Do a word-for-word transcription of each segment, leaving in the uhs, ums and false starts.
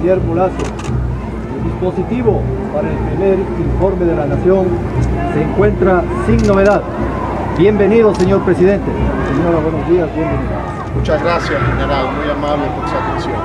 Guillermo Lazo. El dispositivo para el primer informe de la Nación se encuentra sin novedad. Bienvenido, señor presidente. Señora, buenos días, bienvenido. Muchas gracias, general, muy amable por su atención.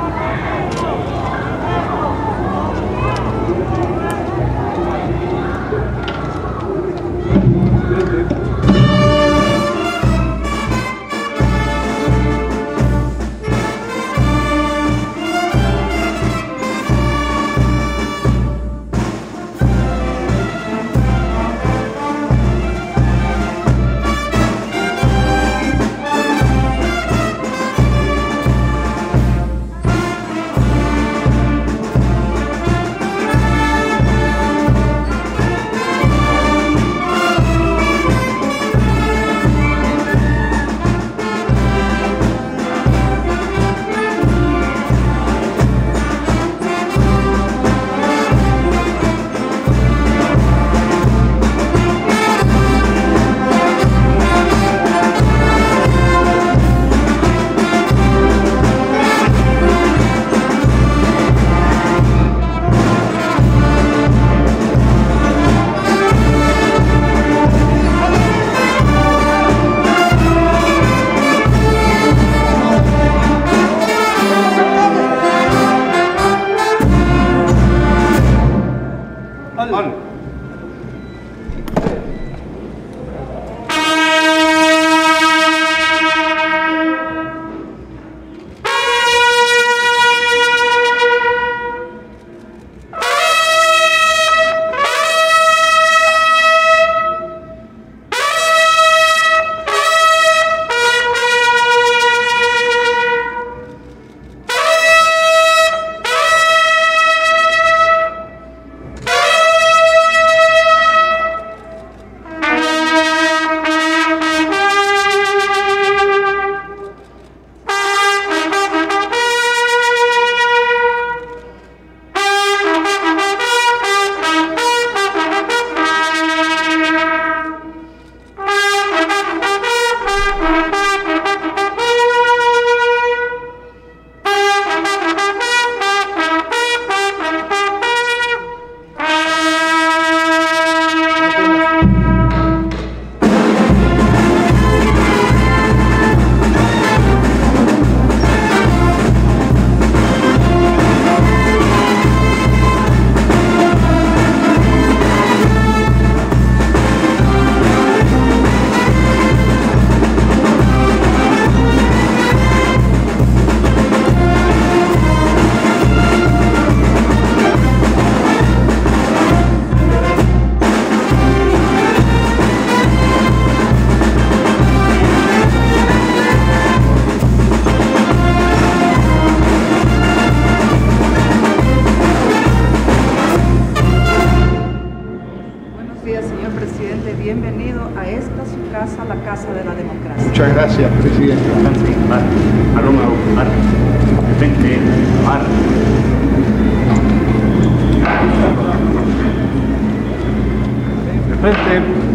Bienvenido a esta su casa, la Casa de la Democracia. Muchas gracias, presidente. De frente.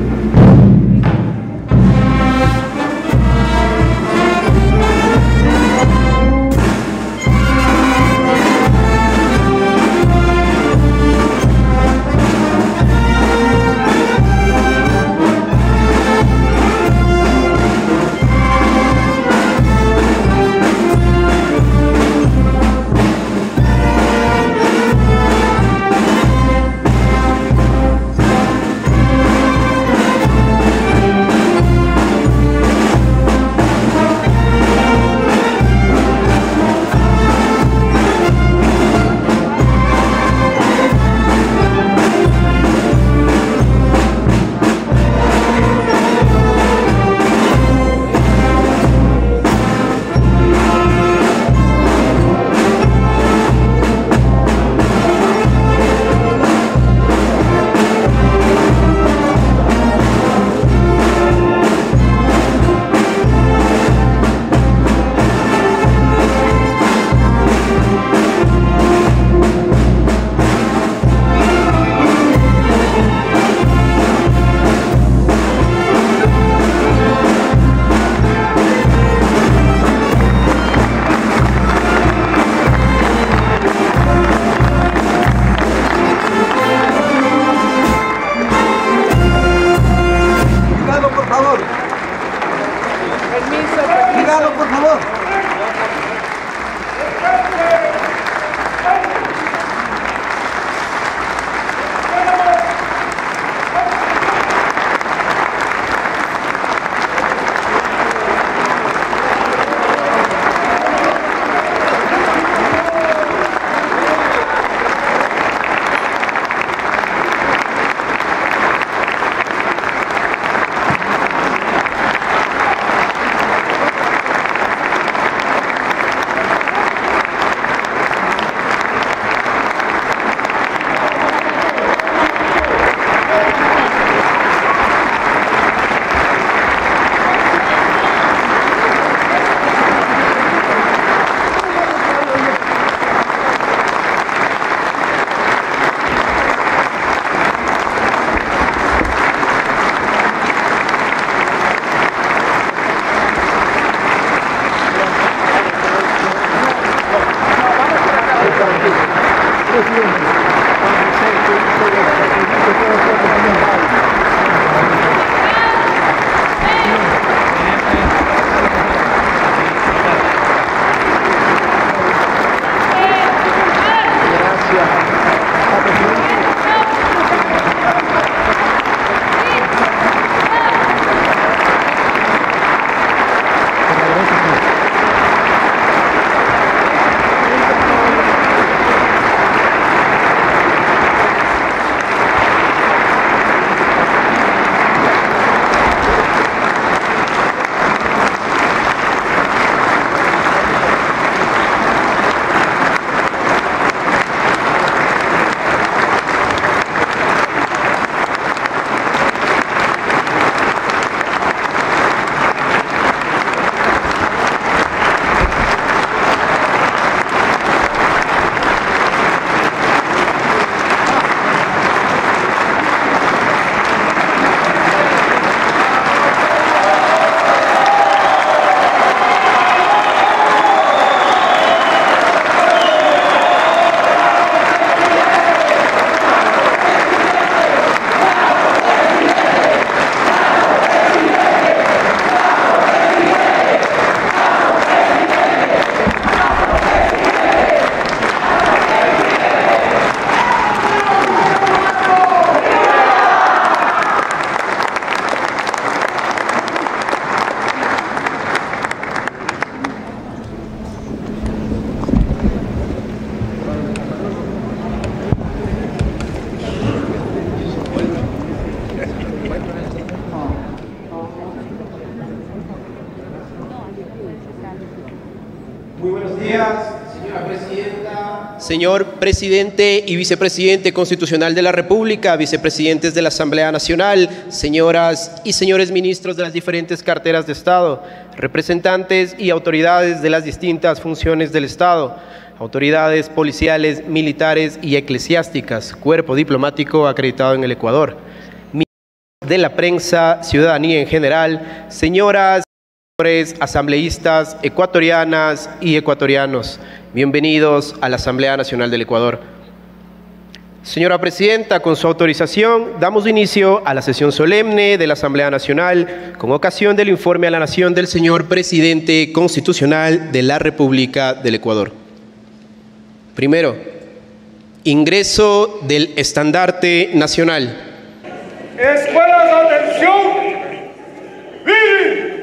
Señor Presidente y Vicepresidente Constitucional de la República, Vicepresidentes de la Asamblea Nacional, señoras y señores ministros de las diferentes carteras de Estado, representantes y autoridades de las distintas funciones del Estado, autoridades policiales, militares y eclesiásticas, cuerpo diplomático acreditado en el Ecuador, miembros de la prensa, ciudadanía en general, señoras y señores asambleístas ecuatorianas y ecuatorianos, bienvenidos a la Asamblea Nacional del Ecuador. Señora Presidenta, con su autorización, damos inicio a la sesión solemne de la Asamblea Nacional con ocasión del informe a la Nación del señor Presidente Constitucional de la República del Ecuador. Primero, ingreso del estandarte nacional. Escuelas de atención, miren,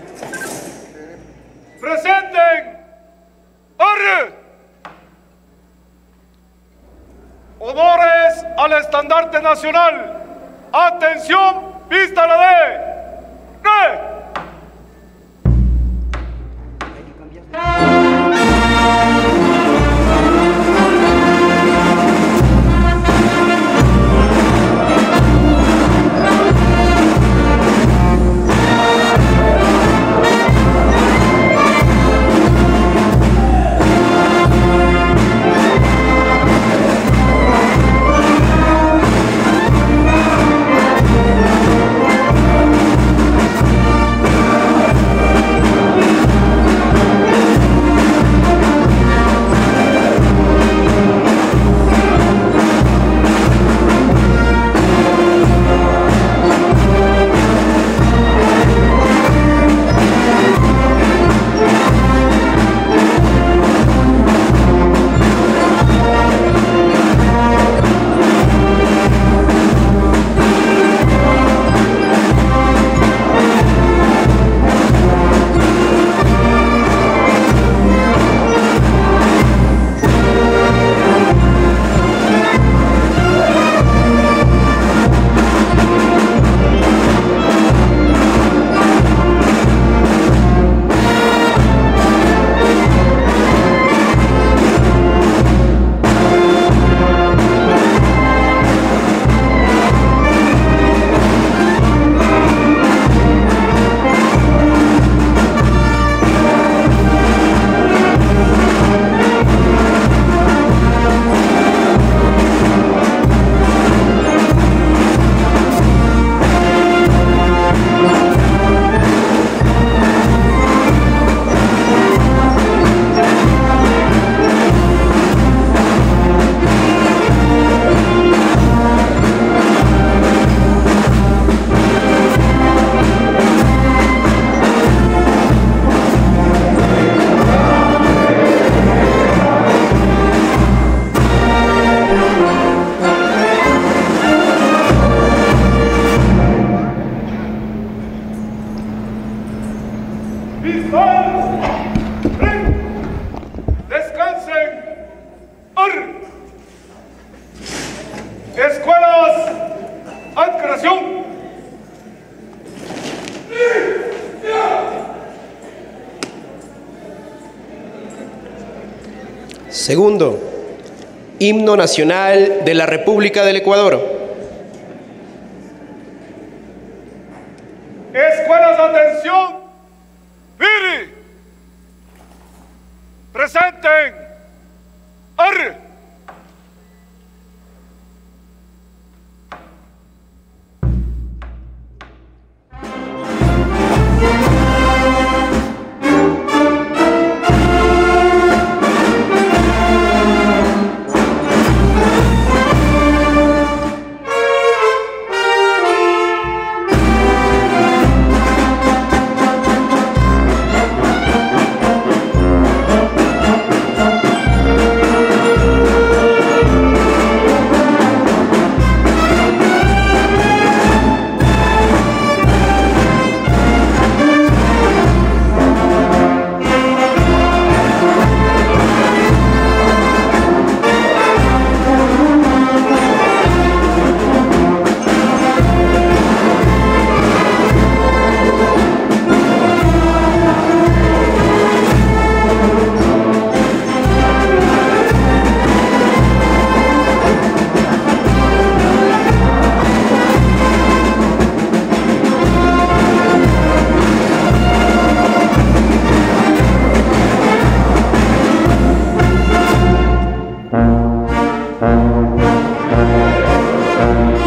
presenten, orden, honores al estandarte nacional, atención, vista la de, ¡re! Escuelas, acreción. Segundo, himno nacional de la República del Ecuador. Escuelas de atención, mire, presenten, arre.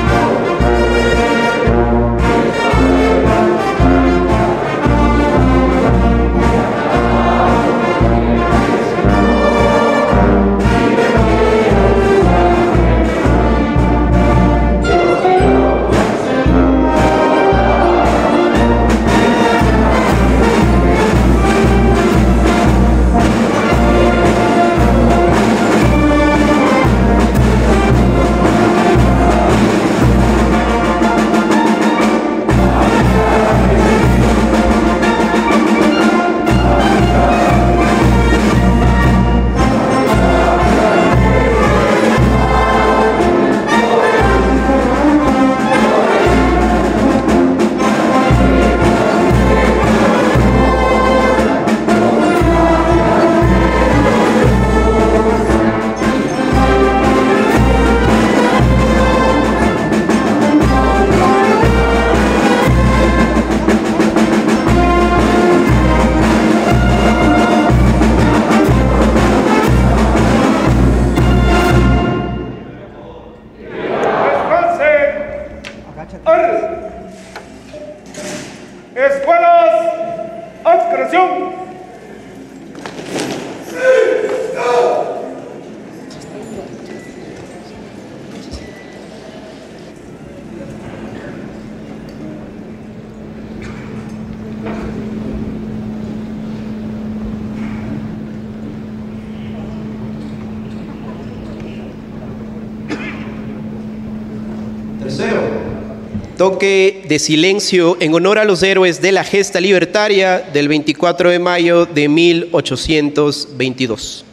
Tercero, toque de silencio en honor a los héroes de la gesta libertaria del veinticuatro de mayo de mil ochocientos veintidós.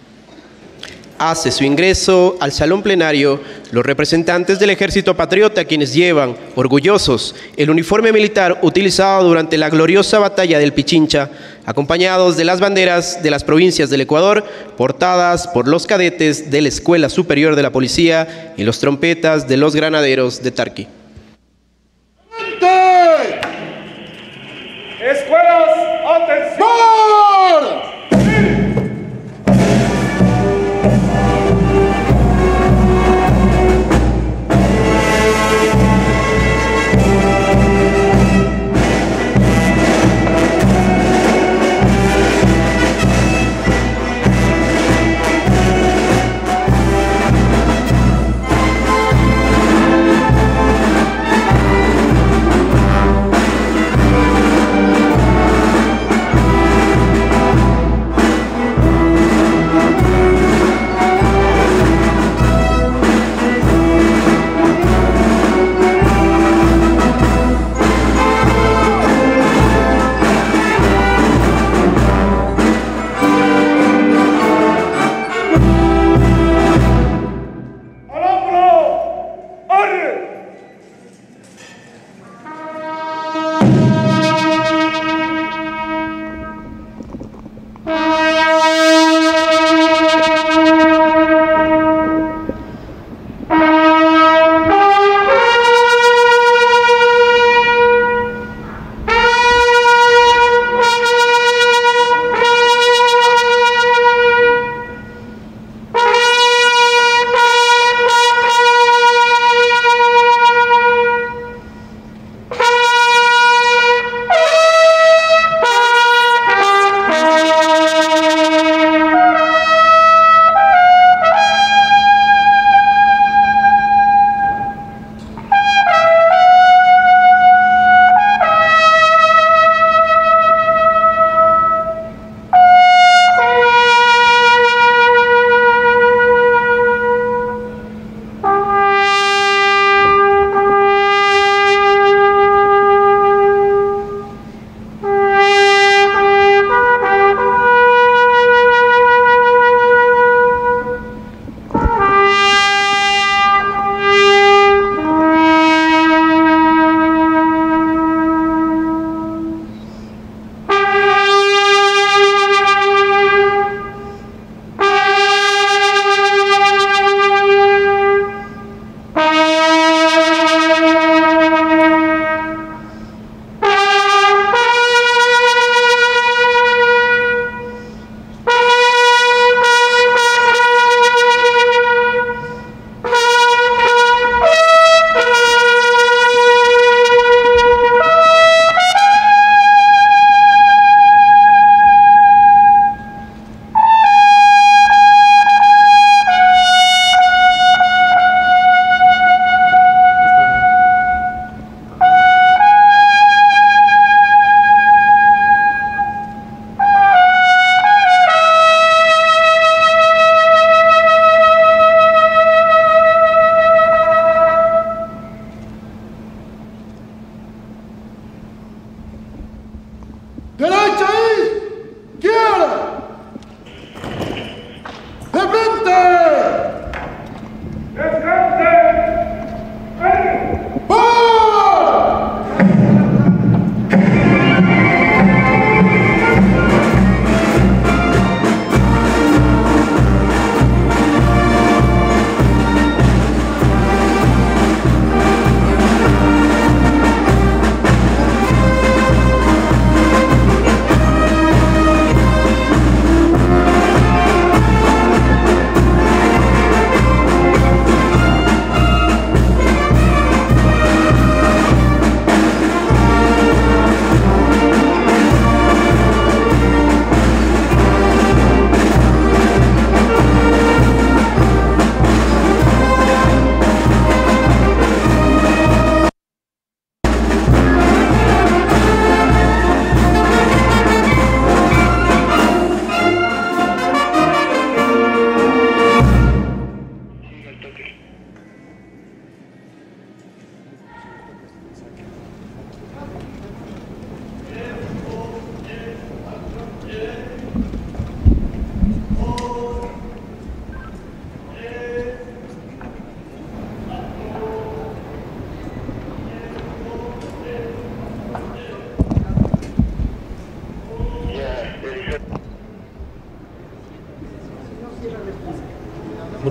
Hace su ingreso al salón plenario los representantes del Ejército Patriota, quienes llevan, orgullosos, el uniforme militar utilizado durante la gloriosa batalla del Pichincha, acompañados de las banderas de las provincias del Ecuador, portadas por los cadetes de la Escuela Superior de la Policía y los trompetas de los granaderos de Tarqui. Escuelas, atención.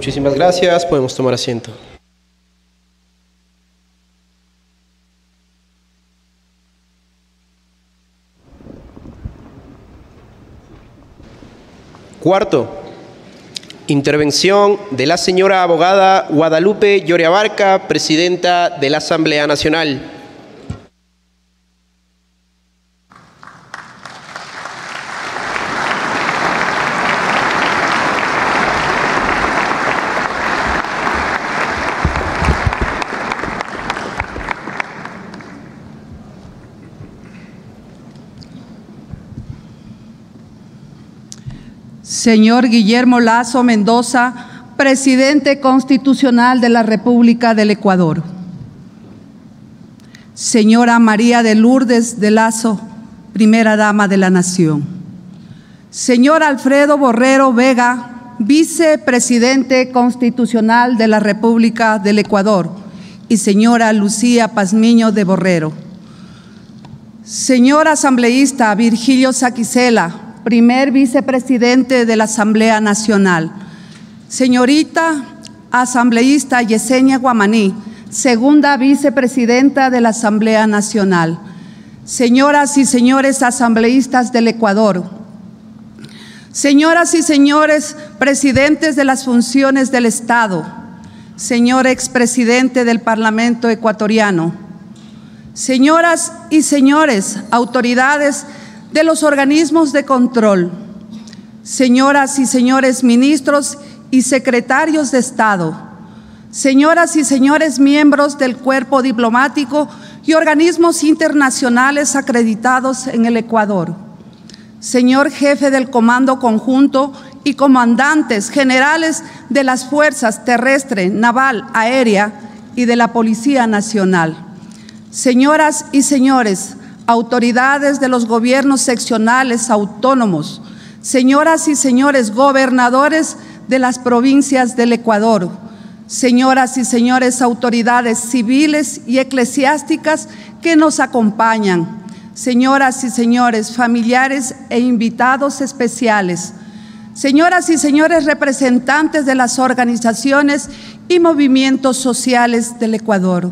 Muchísimas gracias. Podemos tomar asiento. Cuarto, intervención de la señora abogada Guadalupe Lloriabarca, presidenta de la Asamblea Nacional. Señor Guillermo Lasso Mendoza, presidente constitucional de la República del Ecuador. Señora María de Lourdes de Lasso, primera dama de la Nación. Señor Alfredo Borrero Vega, vicepresidente constitucional de la República del Ecuador. Y señora Lucía Pazmiño de Borrero. Señor asambleísta Virgilio Saquicela, primer vicepresidente de la Asamblea Nacional. Señorita asambleísta Yesenia Guamaní, segunda vicepresidenta de la Asamblea Nacional. Señoras y señores asambleístas del Ecuador. Señoras y señores presidentes de las funciones del Estado. Señor expresidente del Parlamento ecuatoriano. Señoras y señores autoridades de los organismos de control, señoras y señores ministros y secretarios de Estado, señoras y señores miembros del cuerpo diplomático y organismos internacionales acreditados en el Ecuador, señor jefe del Comando Conjunto y comandantes generales de las Fuerzas Terrestre, Naval, Aérea y de la Policía Nacional, señoras y señores autoridades de los gobiernos seccionales autónomos, señoras y señores gobernadores de las provincias del Ecuador, señoras y señores autoridades civiles y eclesiásticas que nos acompañan, señoras y señores familiares e invitados especiales, señoras y señores representantes de las organizaciones y movimientos sociales del Ecuador.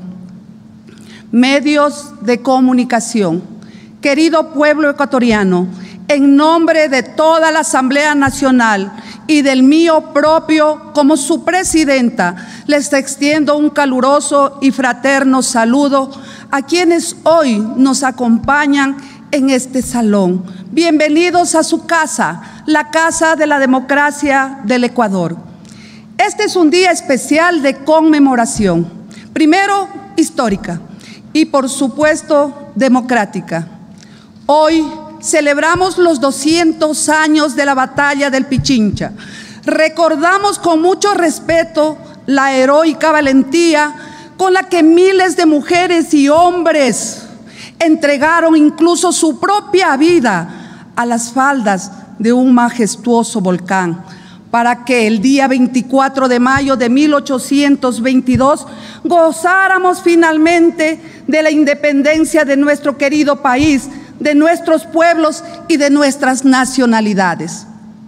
Medios de comunicación, querido pueblo ecuatoriano, en nombre de toda la Asamblea Nacional y del mío propio como su presidenta, les extiendo un caluroso y fraterno saludo a quienes hoy nos acompañan en este salón. Bienvenidos a su casa, la Casa de la Democracia del Ecuador. Este es un día especial de conmemoración, primero histórica, y por supuesto democrática. Hoy celebramos los doscientos años de la batalla del Pichincha. Recordamos con mucho respeto la heroica valentía con la que miles de mujeres y hombres entregaron incluso su propia vida a las faldas de un majestuoso volcán, para que el día veinticuatro de mayo de mil ochocientos veintidós gozáramos finalmente de la independencia de nuestro querido país, de nuestros pueblos y de nuestras nacionalidades.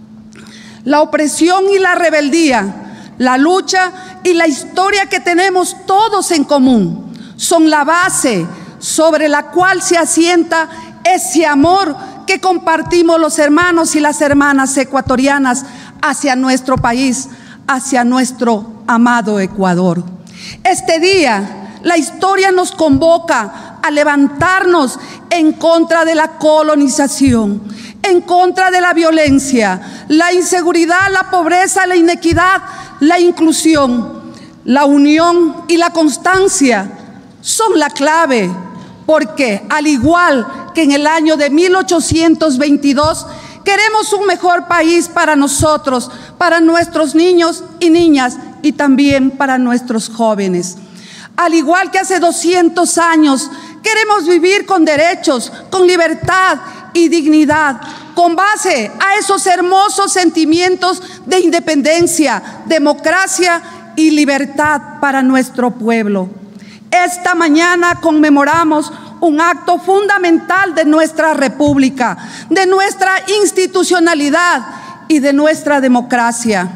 La opresión y la rebeldía, la lucha y la historia que tenemos todos en común son la base sobre la cual se asienta ese amor que compartimos los hermanos y las hermanas ecuatorianas hacia nuestro país, hacia nuestro amado Ecuador. Este día, la historia nos convoca a levantarnos en contra de la colonización, en contra de la violencia, la inseguridad, la pobreza, la inequidad, la inclusión, la unión y la constancia son la clave, porque al igual que en el año de mil ochocientos veintidós, queremos un mejor país para nosotros, para nuestros niños y niñas y también para nuestros jóvenes. Al igual que hace doscientos años, queremos vivir con derechos, con libertad y dignidad, con base a esos hermosos sentimientos de independencia, democracia y libertad para nuestro pueblo. Esta mañana conmemoramos un acto fundamental de nuestra república, de nuestra institucionalidad y de nuestra democracia.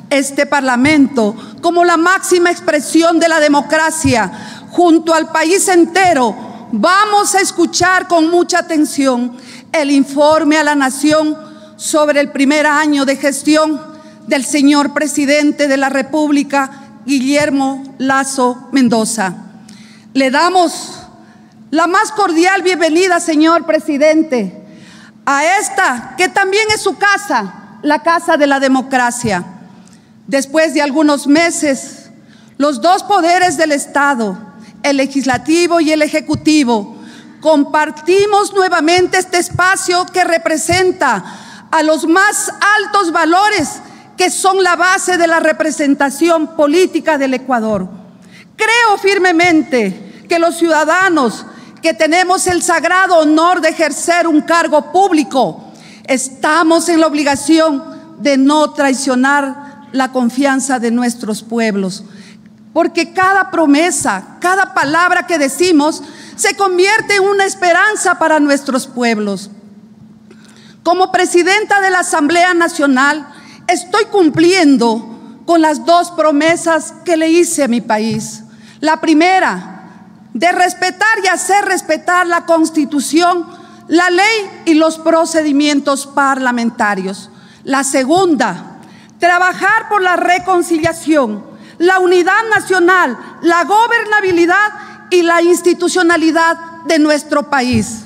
este Parlamento como la máxima expresión de la democracia, junto al país entero, vamos a escuchar con mucha atención el informe a la Nación sobre el primer año de gestión del señor presidente de la República, Guillermo Lasso Mendoza. Le damos la más cordial bienvenida, señor presidente, a esta que también es su casa, la Casa de la Democracia. Después de algunos meses, los dos poderes del Estado, el legislativo y el ejecutivo, compartimos nuevamente este espacio que representa a los más altos valores que son la base de la representación política del Ecuador. Creo firmemente que los ciudadanos que tenemos el sagrado honor de ejercer un cargo público, estamos en la obligación de no traicionar la confianza de nuestros pueblos, porque cada promesa, cada palabra que decimos se convierte en una esperanza para nuestros pueblos. Como presidenta de la Asamblea Nacional, estoy cumpliendo con las dos promesas que le hice a mi país. La primera, de respetar y hacer respetar la Constitución, la ley y los procedimientos parlamentarios. La segunda, trabajar por la reconciliación, la unidad nacional, la gobernabilidad y la institucionalidad de nuestro país.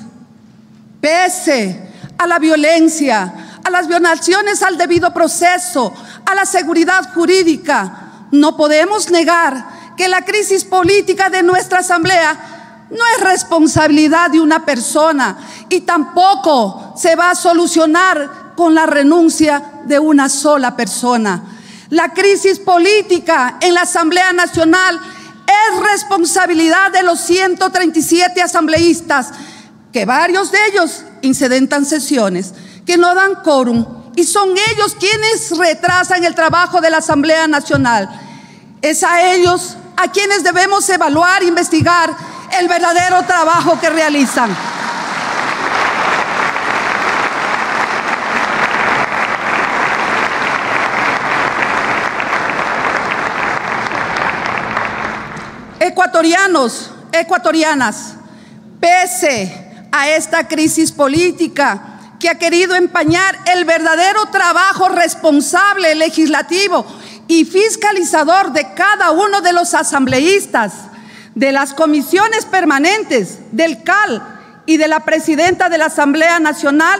Pese a la violencia, a las violaciones al debido proceso, a la seguridad jurídica, no podemos negar que la crisis política de nuestra Asamblea no es responsabilidad de una persona y tampoco se va a solucionar con la renuncia de una sola persona. La crisis política en la Asamblea Nacional es responsabilidad de los ciento treinta y siete asambleístas, que varios de ellos incidentan sesiones, que no dan quórum, y son ellos quienes retrasan el trabajo de la Asamblea Nacional. Es a ellos a quienes debemos evaluar e investigar el verdadero trabajo que realizan. Ecuatorianos, ecuatorianas, pese a esta crisis política que ha querido empañar el verdadero trabajo responsable, legislativo y fiscalizador de cada uno de los asambleístas, de las comisiones permanentes, del C A L y de la presidenta de la Asamblea Nacional,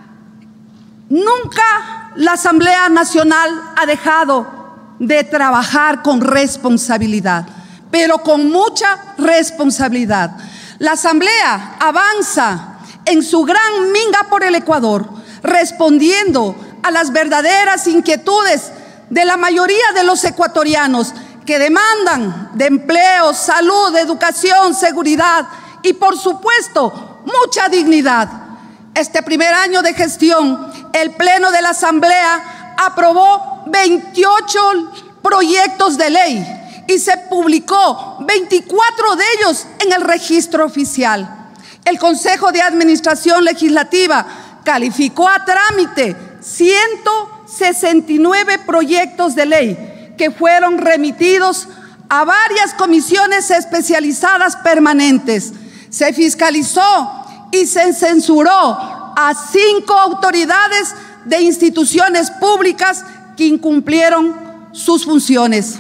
nunca la Asamblea Nacional ha dejado de trabajar con responsabilidad, pero con mucha responsabilidad. La Asamblea avanza en su gran minga por el Ecuador, respondiendo a las verdaderas inquietudes de la mayoría de los ecuatorianos que demandan de empleo, salud, educación, seguridad y, por supuesto, mucha dignidad. Este primer año de gestión, el Pleno de la Asamblea aprobó veintiocho proyectos de ley y se publicó veinticuatro de ellos en el registro oficial. El Consejo de Administración Legislativa calificó a trámite ciento sesenta y nueve proyectos de ley que fueron remitidos a varias comisiones especializadas permanentes. Se fiscalizó y se censuró a cinco autoridades de instituciones públicas que incumplieron sus funciones.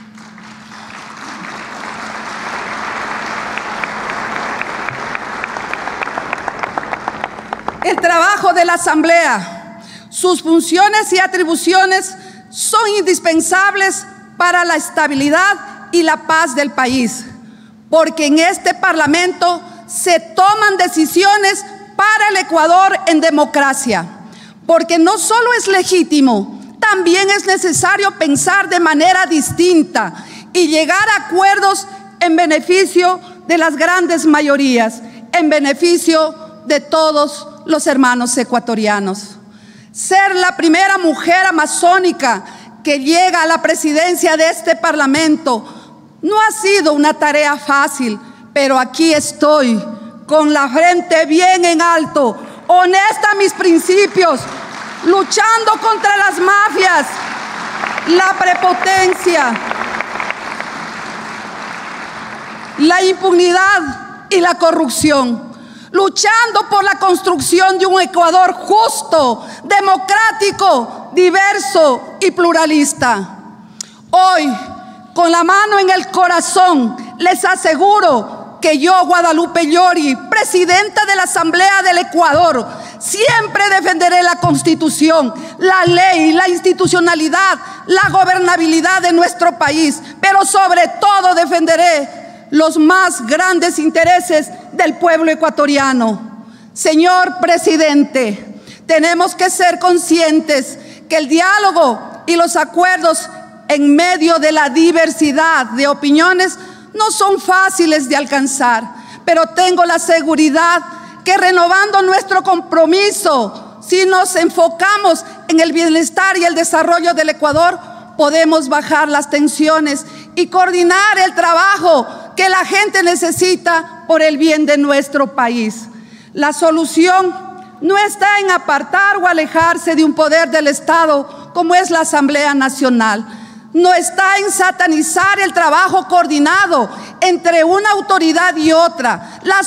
El trabajo de la Asamblea, sus funciones y atribuciones son indispensables para la estabilidad y la paz del país, porque en este Parlamento se toman decisiones para el Ecuador en democracia, porque no solo es legítimo, también es necesario pensar de manera distinta y llegar a acuerdos en beneficio de las grandes mayorías, en beneficio de todos los hermanos ecuatorianos. Ser la primera mujer amazónica que llega a la presidencia de este Parlamento no ha sido una tarea fácil, pero aquí estoy con la frente bien en alto, honesta a mis principios, luchando contra las mafias, la prepotencia, la impunidad y la corrupción, luchando por la construcción de un Ecuador justo, democrático, diverso y pluralista. Hoy, con la mano en el corazón, les aseguro que yo, Guadalupe Llori, presidenta de la Asamblea del Ecuador, siempre defenderé la Constitución, la ley, la institucionalidad, la gobernabilidad de nuestro país, pero sobre todo defenderé los más grandes intereses del pueblo ecuatoriano. Señor presidente, tenemos que ser conscientes que el diálogo y los acuerdos en medio de la diversidad de opiniones no son fáciles de alcanzar, pero tengo la seguridad que renovando nuestro compromiso, si nos enfocamos en el bienestar y el desarrollo del Ecuador, podemos bajar las tensiones y coordinar el trabajo que la gente necesita por el bien de nuestro país. La solución no está en apartar o alejarse de un poder del Estado como es la Asamblea Nacional. No está en satanizar el trabajo coordinado entre una autoridad y otra. La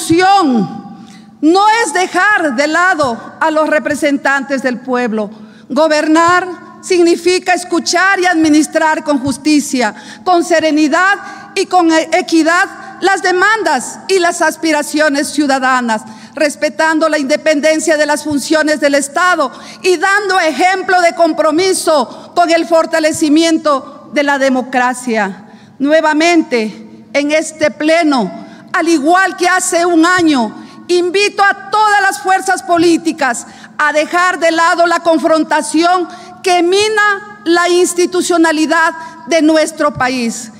solución no es dejar de lado a los representantes del pueblo. Gobernar significa escuchar y administrar con justicia, con serenidad y con equidad las demandas y las aspiraciones ciudadanas, respetando la independencia de las funciones del Estado y dando ejemplo de compromiso con el fortalecimiento de la democracia. Nuevamente, en este pleno, al igual que hace un año, invito a todas las fuerzas políticas a dejar de lado la confrontación que mina la institucionalidad de nuestro país.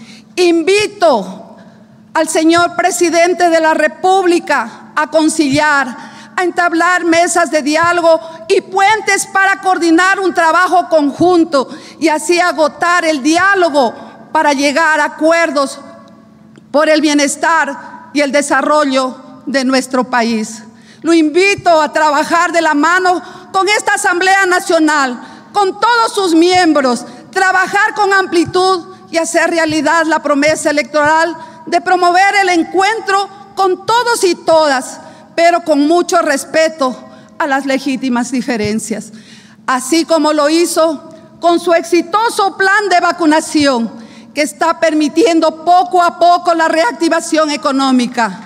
Invito al señor presidente de la República a conciliar, a entablar mesas de diálogo y puentes para coordinar un trabajo conjunto y así agotar el diálogo para llegar a acuerdos por el bienestar y el desarrollo de nuestro país. Lo invito a trabajar de la mano con esta Asamblea Nacional, con todos sus miembros, trabajar con amplitud y hacer realidad la promesa electoral de promover el encuentro con todos y todas, pero con mucho respeto a las legítimas diferencias, así como lo hizo con su exitoso plan de vacunación, que está permitiendo poco a poco la reactivación económica.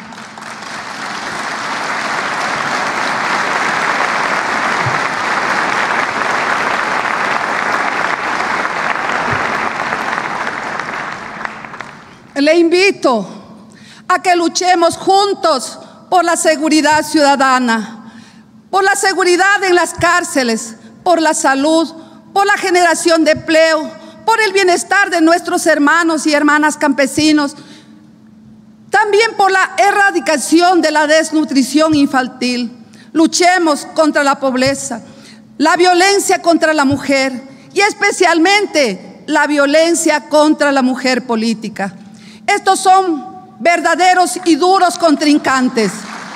Le invito a que luchemos juntos por la seguridad ciudadana, por la seguridad en las cárceles, por la salud, por la generación de empleo, por el bienestar de nuestros hermanos y hermanas campesinos, también por la erradicación de la desnutrición infantil. Luchemos contra la pobreza, la violencia contra la mujer y especialmente la violencia contra la mujer política. Estos son verdaderos y duros contrincantes.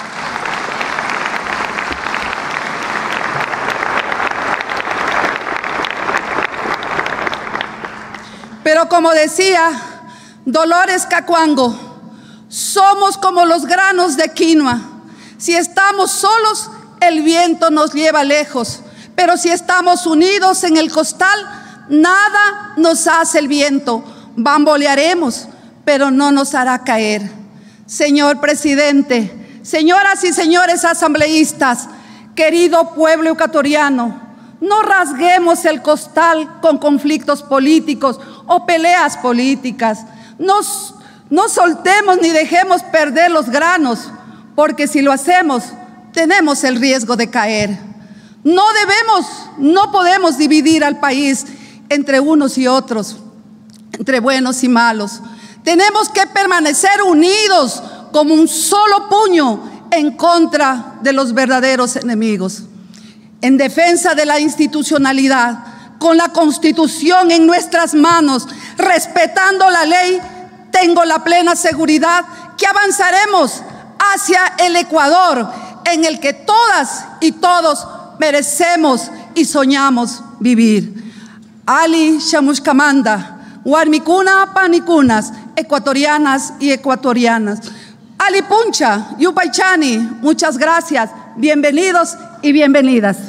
Pero como decía Dolores Cacuango, somos como los granos de quinoa. Si estamos solos, el viento nos lleva lejos, pero si estamos unidos en el costal, nada nos hace el viento. Bambolearemos, pero no nos hará caer. Señor presidente, señoras y señores asambleístas, querido pueblo ecuatoriano, no rasguemos el costal con conflictos políticos o peleas políticas. Nos, no soltemos ni dejemos perder los granos, porque si lo hacemos, tenemos el riesgo de caer. No debemos, no podemos dividir al país entre unos y otros, entre buenos y malos. Tenemos que permanecer unidos como un solo puño en contra de los verdaderos enemigos. En defensa de la institucionalidad, con la Constitución en nuestras manos, respetando la ley, tengo la plena seguridad que avanzaremos hacia el Ecuador en el que todas y todos merecemos y soñamos vivir. Ali Shamushkamanda, Warmikuna Panikunas, ecuatorianas y ecuatorianas. Ali Puncha, Yupaychani, muchas gracias, bienvenidos y bienvenidas.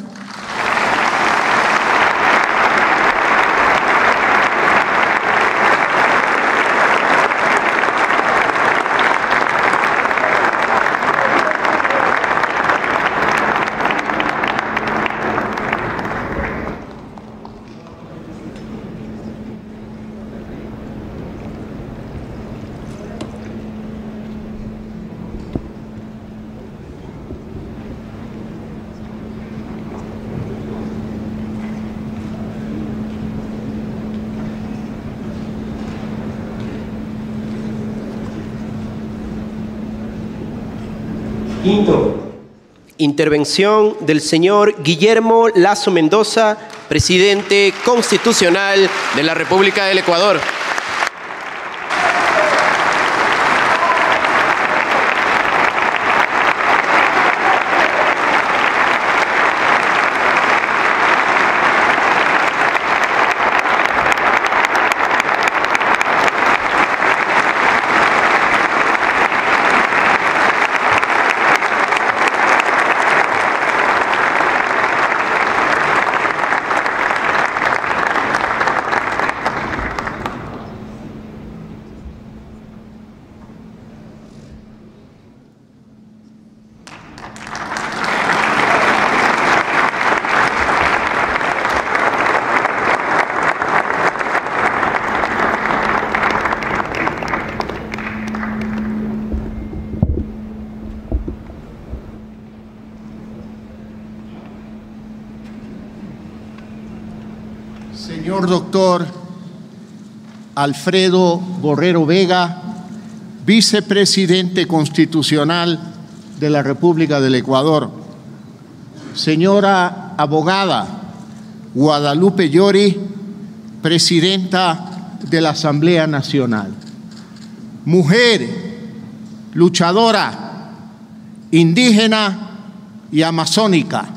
Quinto, intervención del señor Guillermo Lazo Mendoza, presidente constitucional de la República del Ecuador. Señor doctor Alfredo Borrero Vega, vicepresidente constitucional de la República del Ecuador. Señora abogada Guadalupe Llori, presidenta de la Asamblea Nacional. Mujer, luchadora, indígena y amazónica.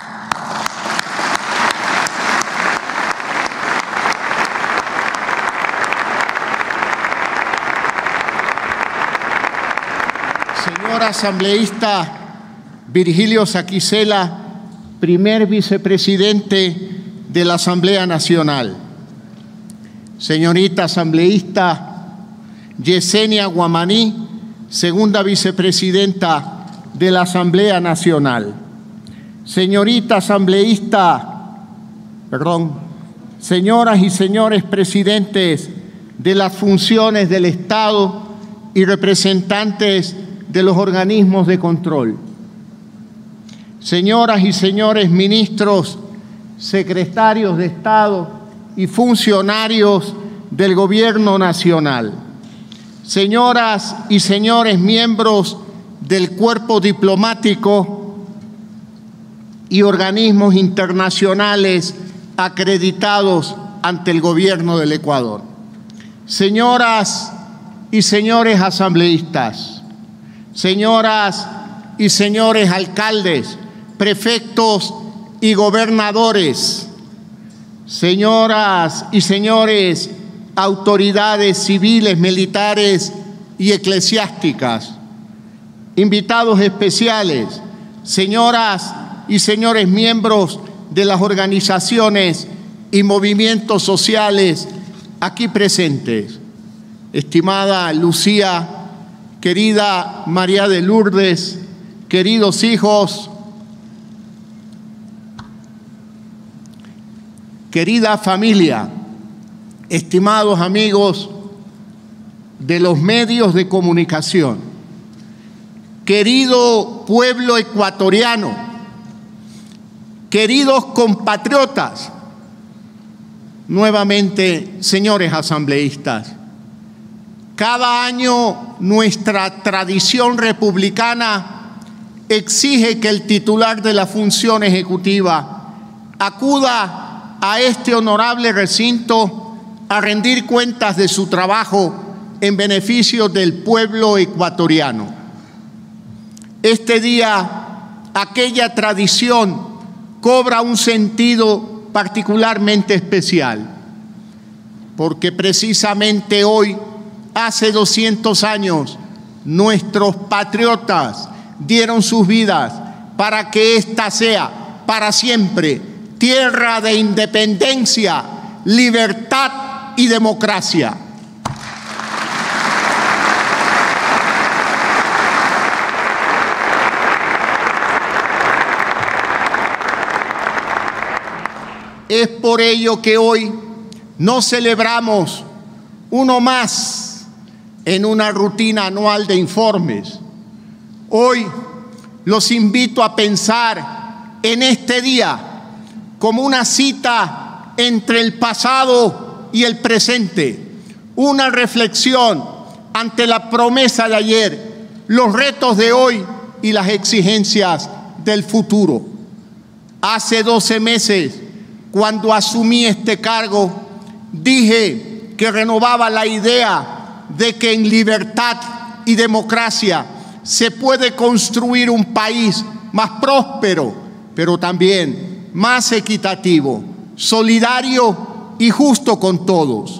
Señor asambleísta Virgilio Saquicela, primer vicepresidente de la Asamblea Nacional. Señorita asambleísta Yesenia Guamaní, segunda vicepresidenta de la Asamblea Nacional. Señorita asambleísta, perdón, señoras y señores presidentes de las funciones del Estado y representantes de los organismos de control. Señoras y señores ministros, secretarios de Estado y funcionarios del Gobierno Nacional. Señoras y señores miembros del cuerpo diplomático y organismos internacionales acreditados ante el Gobierno del Ecuador. Señoras y señores asambleístas, señoras y señores alcaldes, prefectos y gobernadores, señoras y señores autoridades civiles, militares y eclesiásticas, invitados especiales, señoras y señores miembros de las organizaciones y movimientos sociales aquí presentes, estimada Lucía, querida María de Lourdes, queridos hijos, querida familia, estimados amigos de los medios de comunicación, querido pueblo ecuatoriano, queridos compatriotas, nuevamente, señores asambleístas, cada año nuestra tradición republicana exige que el titular de la función ejecutiva acuda a este honorable recinto a rendir cuentas de su trabajo en beneficio del pueblo ecuatoriano. Este día, aquella tradición cobra un sentido particularmente especial. porque precisamente hoy, hace doscientos años, nuestros patriotas dieron sus vidas para que esta sea para siempre tierra de independencia, libertad y democracia. Es por ello que hoy no celebramos uno más en una rutina anual de informes. Hoy los invito a pensar en este día como una cita entre el pasado y el presente, una reflexión ante la promesa de ayer, los retos de hoy y las exigencias del futuro. Hace doce meses, cuando asumí este cargo, dije que renovaba la idea de que en libertad y democracia se puede construir un país más próspero, pero también más equitativo, solidario y justo con todos.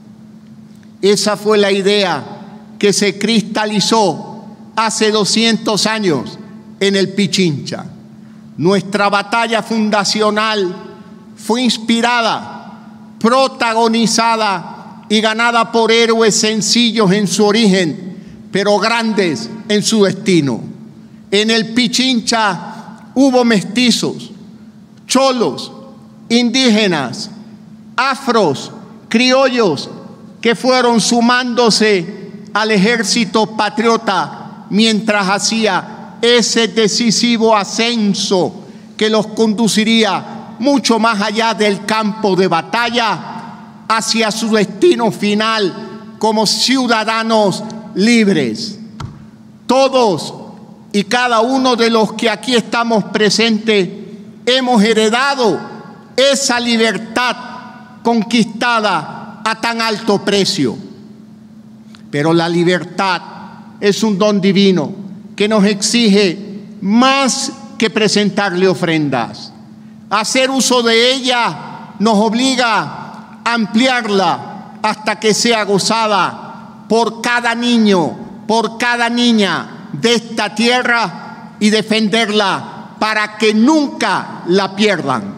Esa fue la idea que se cristalizó hace doscientos años en el Pichincha. Nuestra batalla fundacional fue inspirada, protagonizada y ganada por héroes sencillos en su origen, pero grandes en su destino. En el Pichincha hubo mestizos, cholos, indígenas, afros, criollos, que fueron sumándose al ejército patriota mientras hacía ese decisivo ascenso que los conduciría mucho más allá del campo de batalla hacia su destino final como ciudadanos libres. Todos y cada uno de los que aquí estamos presentes hemos heredado esa libertad conquistada a tan alto precio. Pero la libertad es un don divino que nos exige más que presentarle ofrendas. Hacer uso de ella nos obliga a ampliarla hasta que sea gozada por cada niño, por cada niña de esta tierra y defenderla para que nunca la pierdan.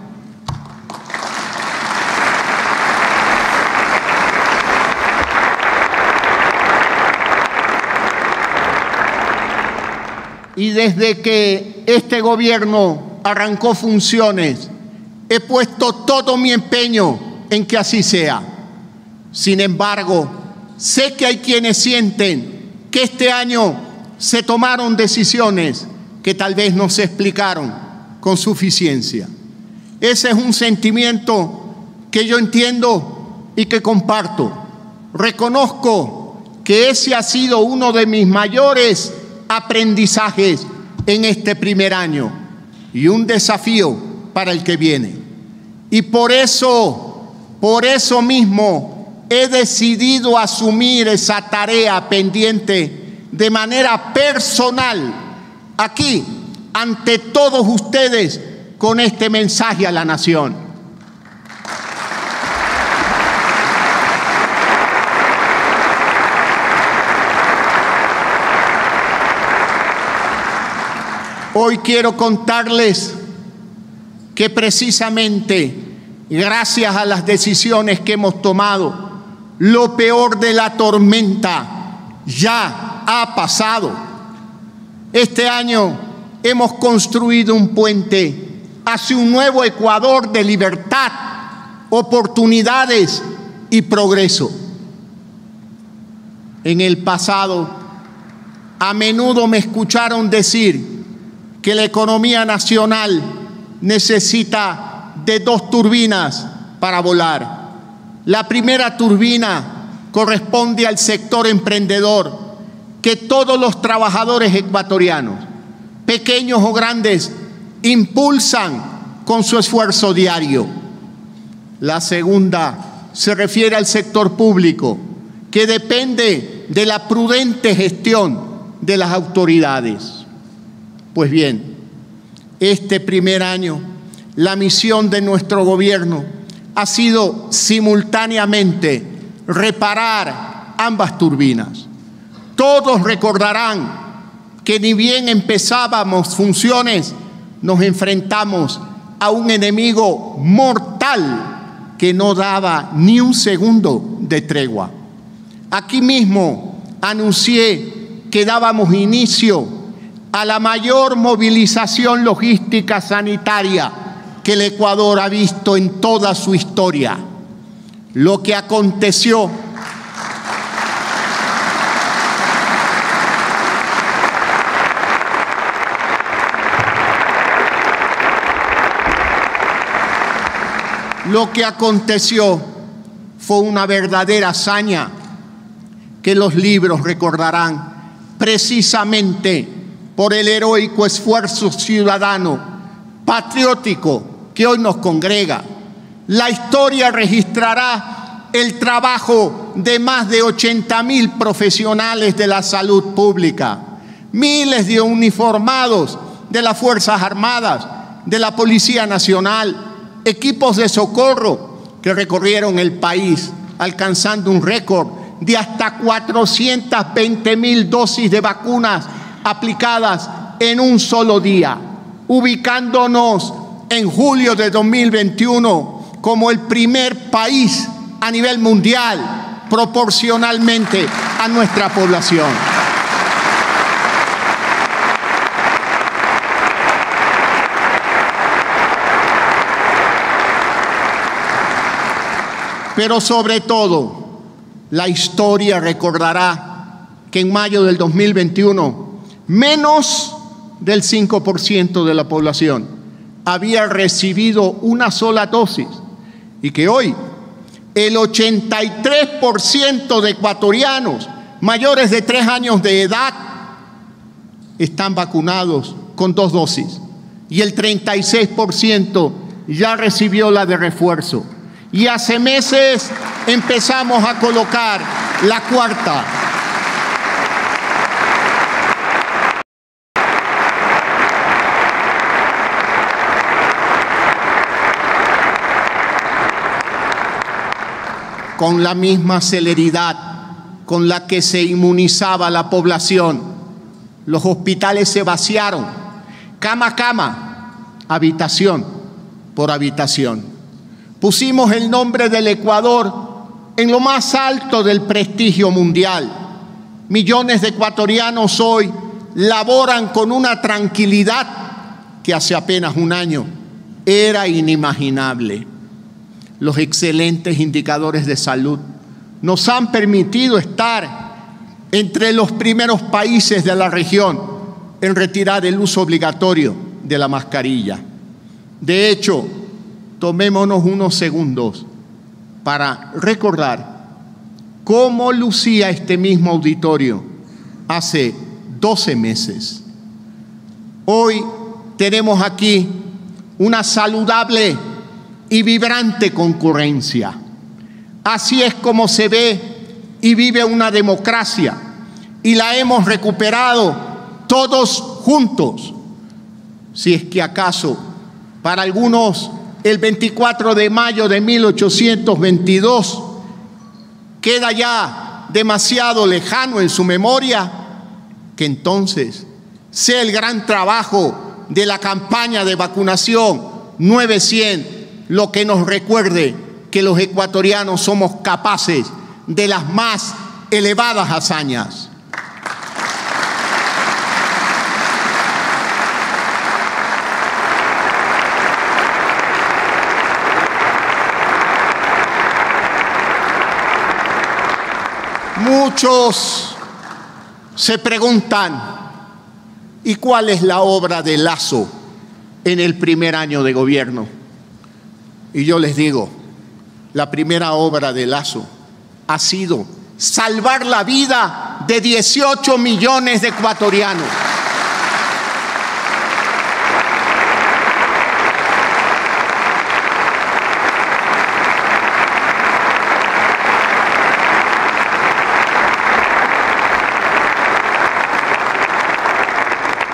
Y desde que este gobierno arrancó funciones, he puesto todo mi empeño en que así sea. Sin embargo, sé que hay quienes sienten que este año se tomaron decisiones que tal vez no se explicaron con suficiencia. Ese es un sentimiento que yo entiendo y que comparto. Reconozco que ese ha sido uno de mis mayores aprendizajes en este primer año y un desafío para el que viene. Y por eso, por eso mismo, he decidido asumir esa tarea pendiente de manera personal, aquí, ante todos ustedes, con este mensaje a la nación. Hoy quiero contarles que precisamente gracias a las decisiones que hemos tomado, lo peor de la tormenta ya ha pasado. Este año hemos construido un puente hacia un nuevo Ecuador de libertad, oportunidades y progreso. En el pasado, a menudo me escucharon decir que la economía nacional necesita de dos turbinas para volar. La primera turbina corresponde al sector emprendedor, que todos los trabajadores ecuatorianos, pequeños o grandes, impulsan con su esfuerzo diario. La segunda se refiere al sector público, que depende de la prudente gestión de las autoridades. Pues bien, este primer año, la misión de nuestro gobierno ha sido simultáneamente reparar ambas turbinas. Todos recordarán que ni bien empezábamos funciones, nos enfrentamos a un enemigo mortal que no daba ni un segundo de tregua. Aquí mismo anuncié que dábamos inicio a la mayor movilización logística sanitaria que el Ecuador ha visto en toda su historia. Lo que aconteció Lo que aconteció fue una verdadera hazaña que los libros recordarán precisamente por el heroico esfuerzo ciudadano, patriótico que hoy nos congrega. La historia registrará el trabajo de más de ochenta mil profesionales de la salud pública, miles de uniformados de las Fuerzas Armadas, de la Policía Nacional, equipos de socorro que recorrieron el país, alcanzando un récord de hasta cuatrocientas veinte mil dosis de vacunas aplicadas en un solo día, ubicándonos en julio de dos mil veintiuno como el primer país a nivel mundial proporcionalmente a nuestra población. Pero sobre todo, la historia recordará que en mayo del dos mil veintiuno, menos del cinco por ciento de la población había recibido una sola dosis y que hoy el ochenta y tres por ciento de ecuatorianos mayores de tres años de edad están vacunados con dos dosis y el treinta y seis por ciento ya recibió la de refuerzo. Y hace meses empezamos a colocar la cuarta. Con la misma celeridad con la que se inmunizaba la población, los hospitales se vaciaron, cama a cama, habitación por habitación. Pusimos el nombre del Ecuador en lo más alto del prestigio mundial. Millones de ecuatorianos hoy laboran con una tranquilidad que hace apenas un año era inimaginable. Los excelentes indicadores de salud nos han permitido estar entre los primeros países de la región en retirar el uso obligatorio de la mascarilla. De hecho, tomémonos unos segundos para recordar cómo lucía este mismo auditorio hace doce meses. Hoy tenemos aquí una saludable y vibrante concurrencia. Así es como se ve y vive una democracia, y la hemos recuperado todos juntos. Si es que acaso para algunos el veinticuatro de mayo de mil ochocientos veintidós queda ya demasiado lejano en su memoria, que entonces sea el gran trabajo de la campaña de vacunación nueve cien lo que nos recuerde que los ecuatorianos somos capaces de las más elevadas hazañas. Muchos se preguntan, ¿y cuál es la obra de Lasso en el primer año de gobierno? Y yo les digo, la primera obra de Lasso ha sido salvar la vida de dieciocho millones de ecuatorianos.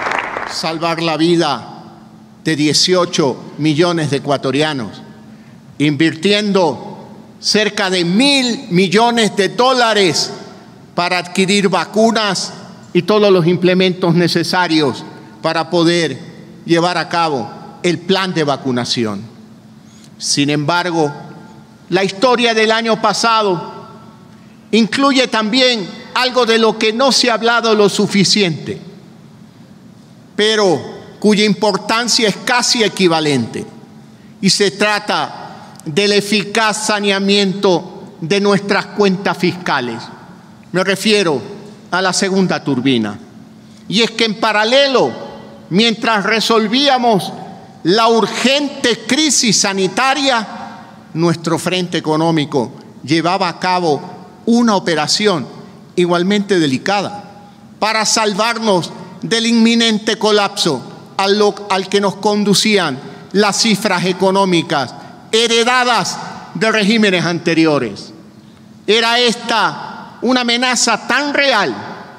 Salvar la vida de dieciocho millones de ecuatorianos invirtiendo cerca de mil millones de dólares para adquirir vacunas y todos los implementos necesarios para poder llevar a cabo el plan de vacunación. Sin embargo, la historia del año pasado incluye también algo de lo que no se ha hablado lo suficiente, pero cuya importancia es casi equivalente, y se trata del eficaz saneamiento de nuestras cuentas fiscales. Me refiero a la segunda turbina. Y es que en paralelo, mientras resolvíamos la urgente crisis sanitaria, nuestro frente económico llevaba a cabo una operación igualmente delicada para salvarnos del inminente colapso al, lo, al que nos conducían las cifras económicas heredadas de regímenes anteriores. Era esta una amenaza tan real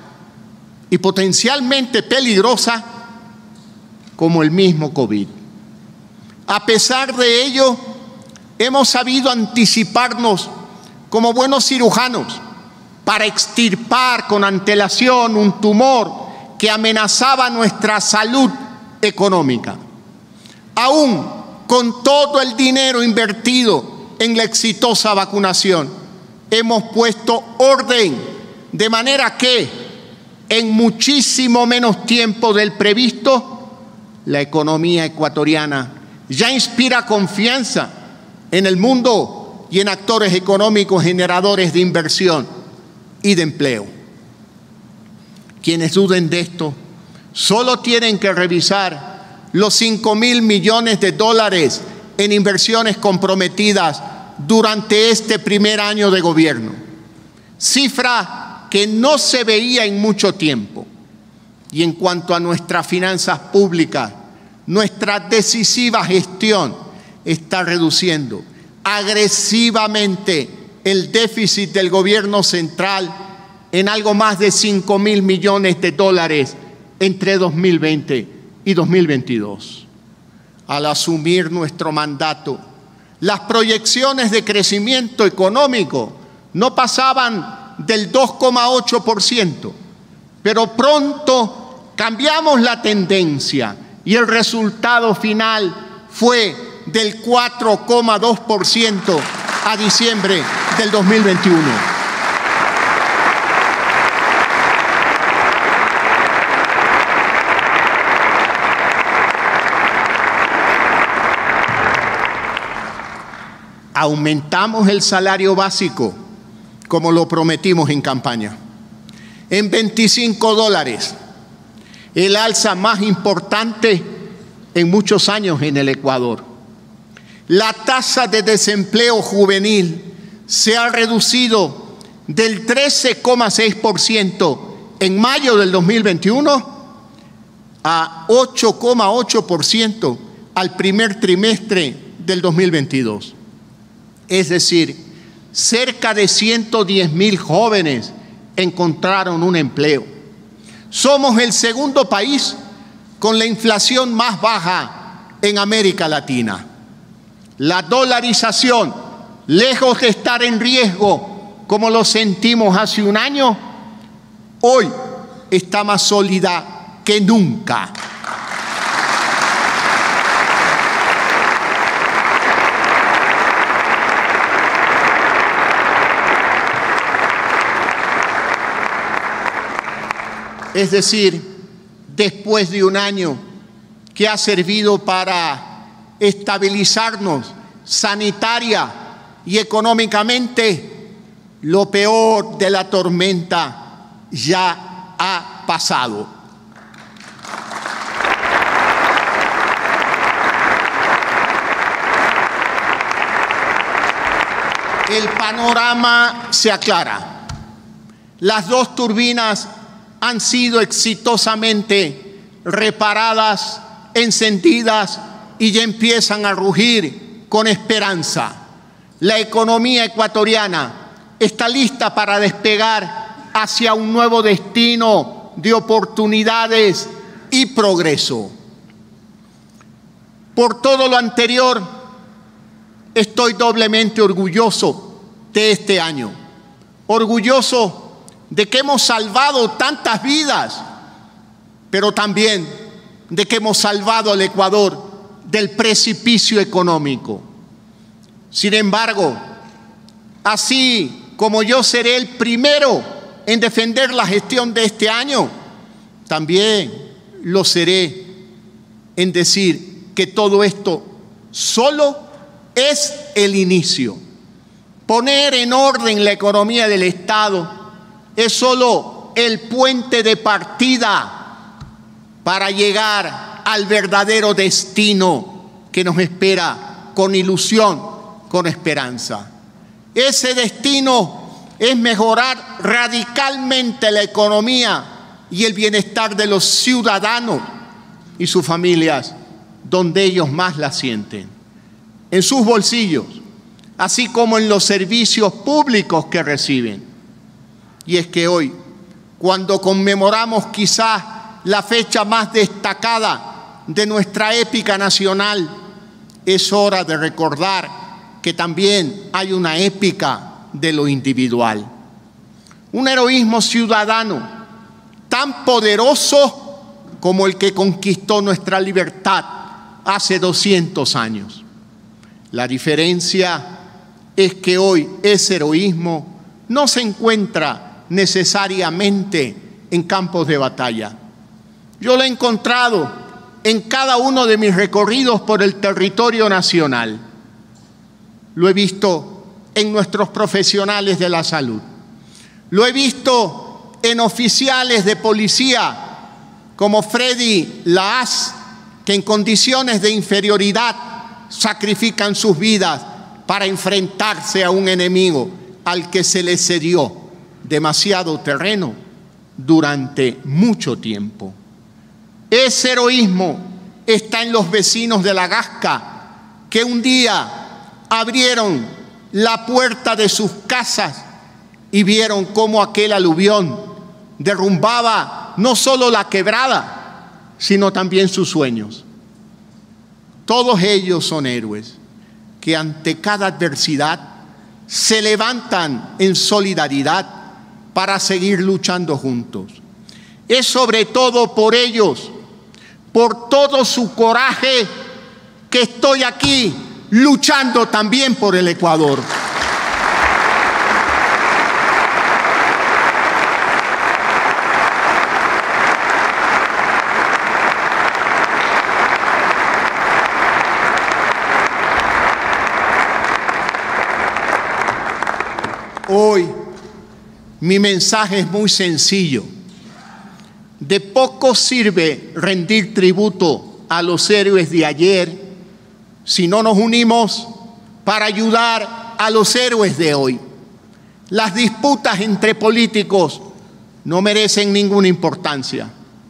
y potencialmente peligrosa como el mismo COVID. A pesar de ello, hemos sabido anticiparnos como buenos cirujanos para extirpar con antelación un tumor que amenazaba nuestra salud económica. Aún con todo el dinero invertido en la exitosa vacunación, hemos puesto orden de manera que en muchísimo menos tiempo del previsto, la economía ecuatoriana ya inspira confianza en el mundo y en actores económicos generadores de inversión y de empleo. Quienes duden de esto solo tienen que revisar los cinco mil millones de dólares en inversiones comprometidas durante este primer año de gobierno, cifra que no se veía en mucho tiempo. Y en cuanto a nuestras finanzas públicas, nuestra decisiva gestión está reduciendo agresivamente el déficit del gobierno central en algo más de cinco mil millones de dólares entre dos mil veinte y dos mil veintidós. Al asumir nuestro mandato, las proyecciones de crecimiento económico no pasaban del dos coma ocho por ciento, pero pronto cambiamos la tendencia y el resultado final fue del cuatro coma dos por ciento a diciembre del dos mil veintiuno. Aumentamos el salario básico, como lo prometimos en campaña, en veinticinco dólares, el alza más importante en muchos años en el Ecuador. La tasa de desempleo juvenil se ha reducido del trece coma seis por ciento en mayo del dos mil veintiuno a ocho coma ocho por ciento al primer trimestre del dos mil veintidós. Es decir, cerca de ciento diez mil jóvenes encontraron un empleo. Somos el segundo país con la inflación más baja en América Latina. La dolarización, lejos de estar en riesgo como lo sentimos hace un año, hoy está más sólida que nunca. Es decir, después de un año que ha servido para estabilizarnos sanitaria y económicamente, lo peor de la tormenta ya ha pasado. El panorama se aclara. Las dos turbinas han sido exitosamente reparadas, encendidas y ya empiezan a rugir con esperanza. La economía ecuatoriana está lista para despegar hacia un nuevo destino de oportunidades y progreso. Por todo lo anterior, estoy doblemente orgulloso de este año. Orgulloso de que hemos salvado tantas vidas, pero también de que hemos salvado al Ecuador del precipicio económico. Sin embargo, así como yo seré el primero en defender la gestión de este año, también lo seré en decir que todo esto solo es el inicio. Poner en orden la economía del Estado es solo el puente de partida para llegar al verdadero destino que nos espera con ilusión, con esperanza. Ese destino es mejorar radicalmente la economía y el bienestar de los ciudadanos y sus familias, donde ellos más la sienten, en sus bolsillos, así como en los servicios públicos que reciben. Y es que hoy, cuando conmemoramos quizás la fecha más destacada de nuestra épica nacional, es hora de recordar que también hay una épica de lo individual. Un heroísmo ciudadano tan poderoso como el que conquistó nuestra libertad hace doscientos años. La diferencia es que hoy ese heroísmo no se encuentra necesariamente en campos de batalla. Yo lo he encontrado en cada uno de mis recorridos por el territorio nacional. Lo he visto en nuestros profesionales de la salud. Lo he visto en oficiales de policía como Freddy Laaz, que en condiciones de inferioridad sacrifican sus vidas para enfrentarse a un enemigo al que se le cedió demasiado terreno durante mucho tiempo. Ese heroísmo está en los vecinos de La Gasca, que un día abrieron la puerta de sus casas y vieron cómo aquel aluvión derrumbaba no solo la quebrada, sino también sus sueños. Todos ellos son héroes que ante cada adversidad se levantan en solidaridad para seguir luchando juntos. Es sobre todo por ellos, por todo su coraje, que estoy aquí luchando también por el Ecuador. Hoy mi mensaje es muy sencillo. De poco sirve rendir tributo a los héroes de ayer si no nos unimos para ayudar a los héroes de hoy. Las disputas entre políticos no merecen ninguna importancia.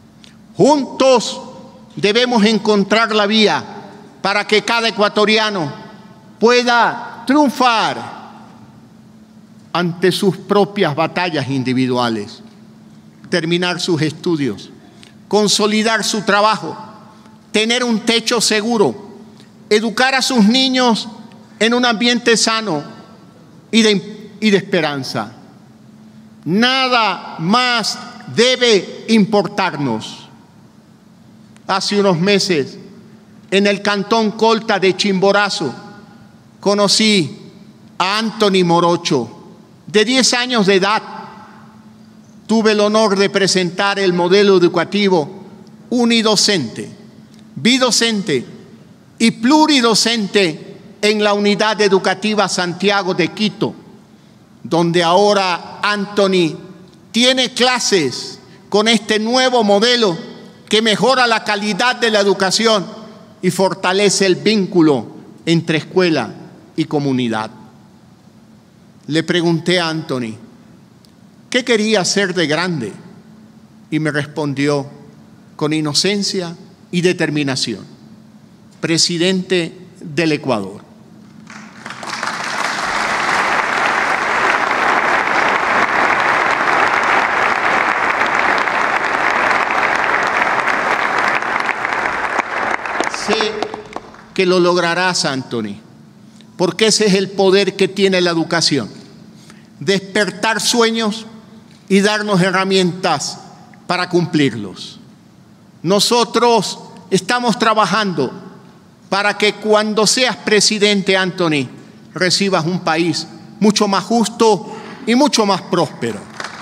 Juntos debemos encontrar la vía para que cada ecuatoriano pueda triunfar ante sus propias batallas individuales, terminar sus estudios, consolidar su trabajo, tener un techo seguro, educar a sus niños en un ambiente sano y de, y de esperanza. Nada más debe importarnos. Hace unos meses, en el cantón Colta de Chimborazo, conocí a Anthony Morocho, de diez años de edad. Tuve el honor de presentar el modelo educativo unidocente, bidocente y pluridocente en la Unidad Educativa Santiago de Quito, donde ahora Anthony tiene clases con este nuevo modelo que mejora la calidad de la educación y fortalece el vínculo entre escuela y comunidad. Le pregunté a Anthony, ¿qué quería ser de grande? Y me respondió con inocencia y determinación: presidente del Ecuador. Sé que lo lograrás, Anthony, porque ese es el poder que tiene la educación. Despertar sueños y darnos herramientas para cumplirlos. Nosotros estamos trabajando para que cuando seas presidente, Anthony, recibas un país mucho más justo y mucho más próspero.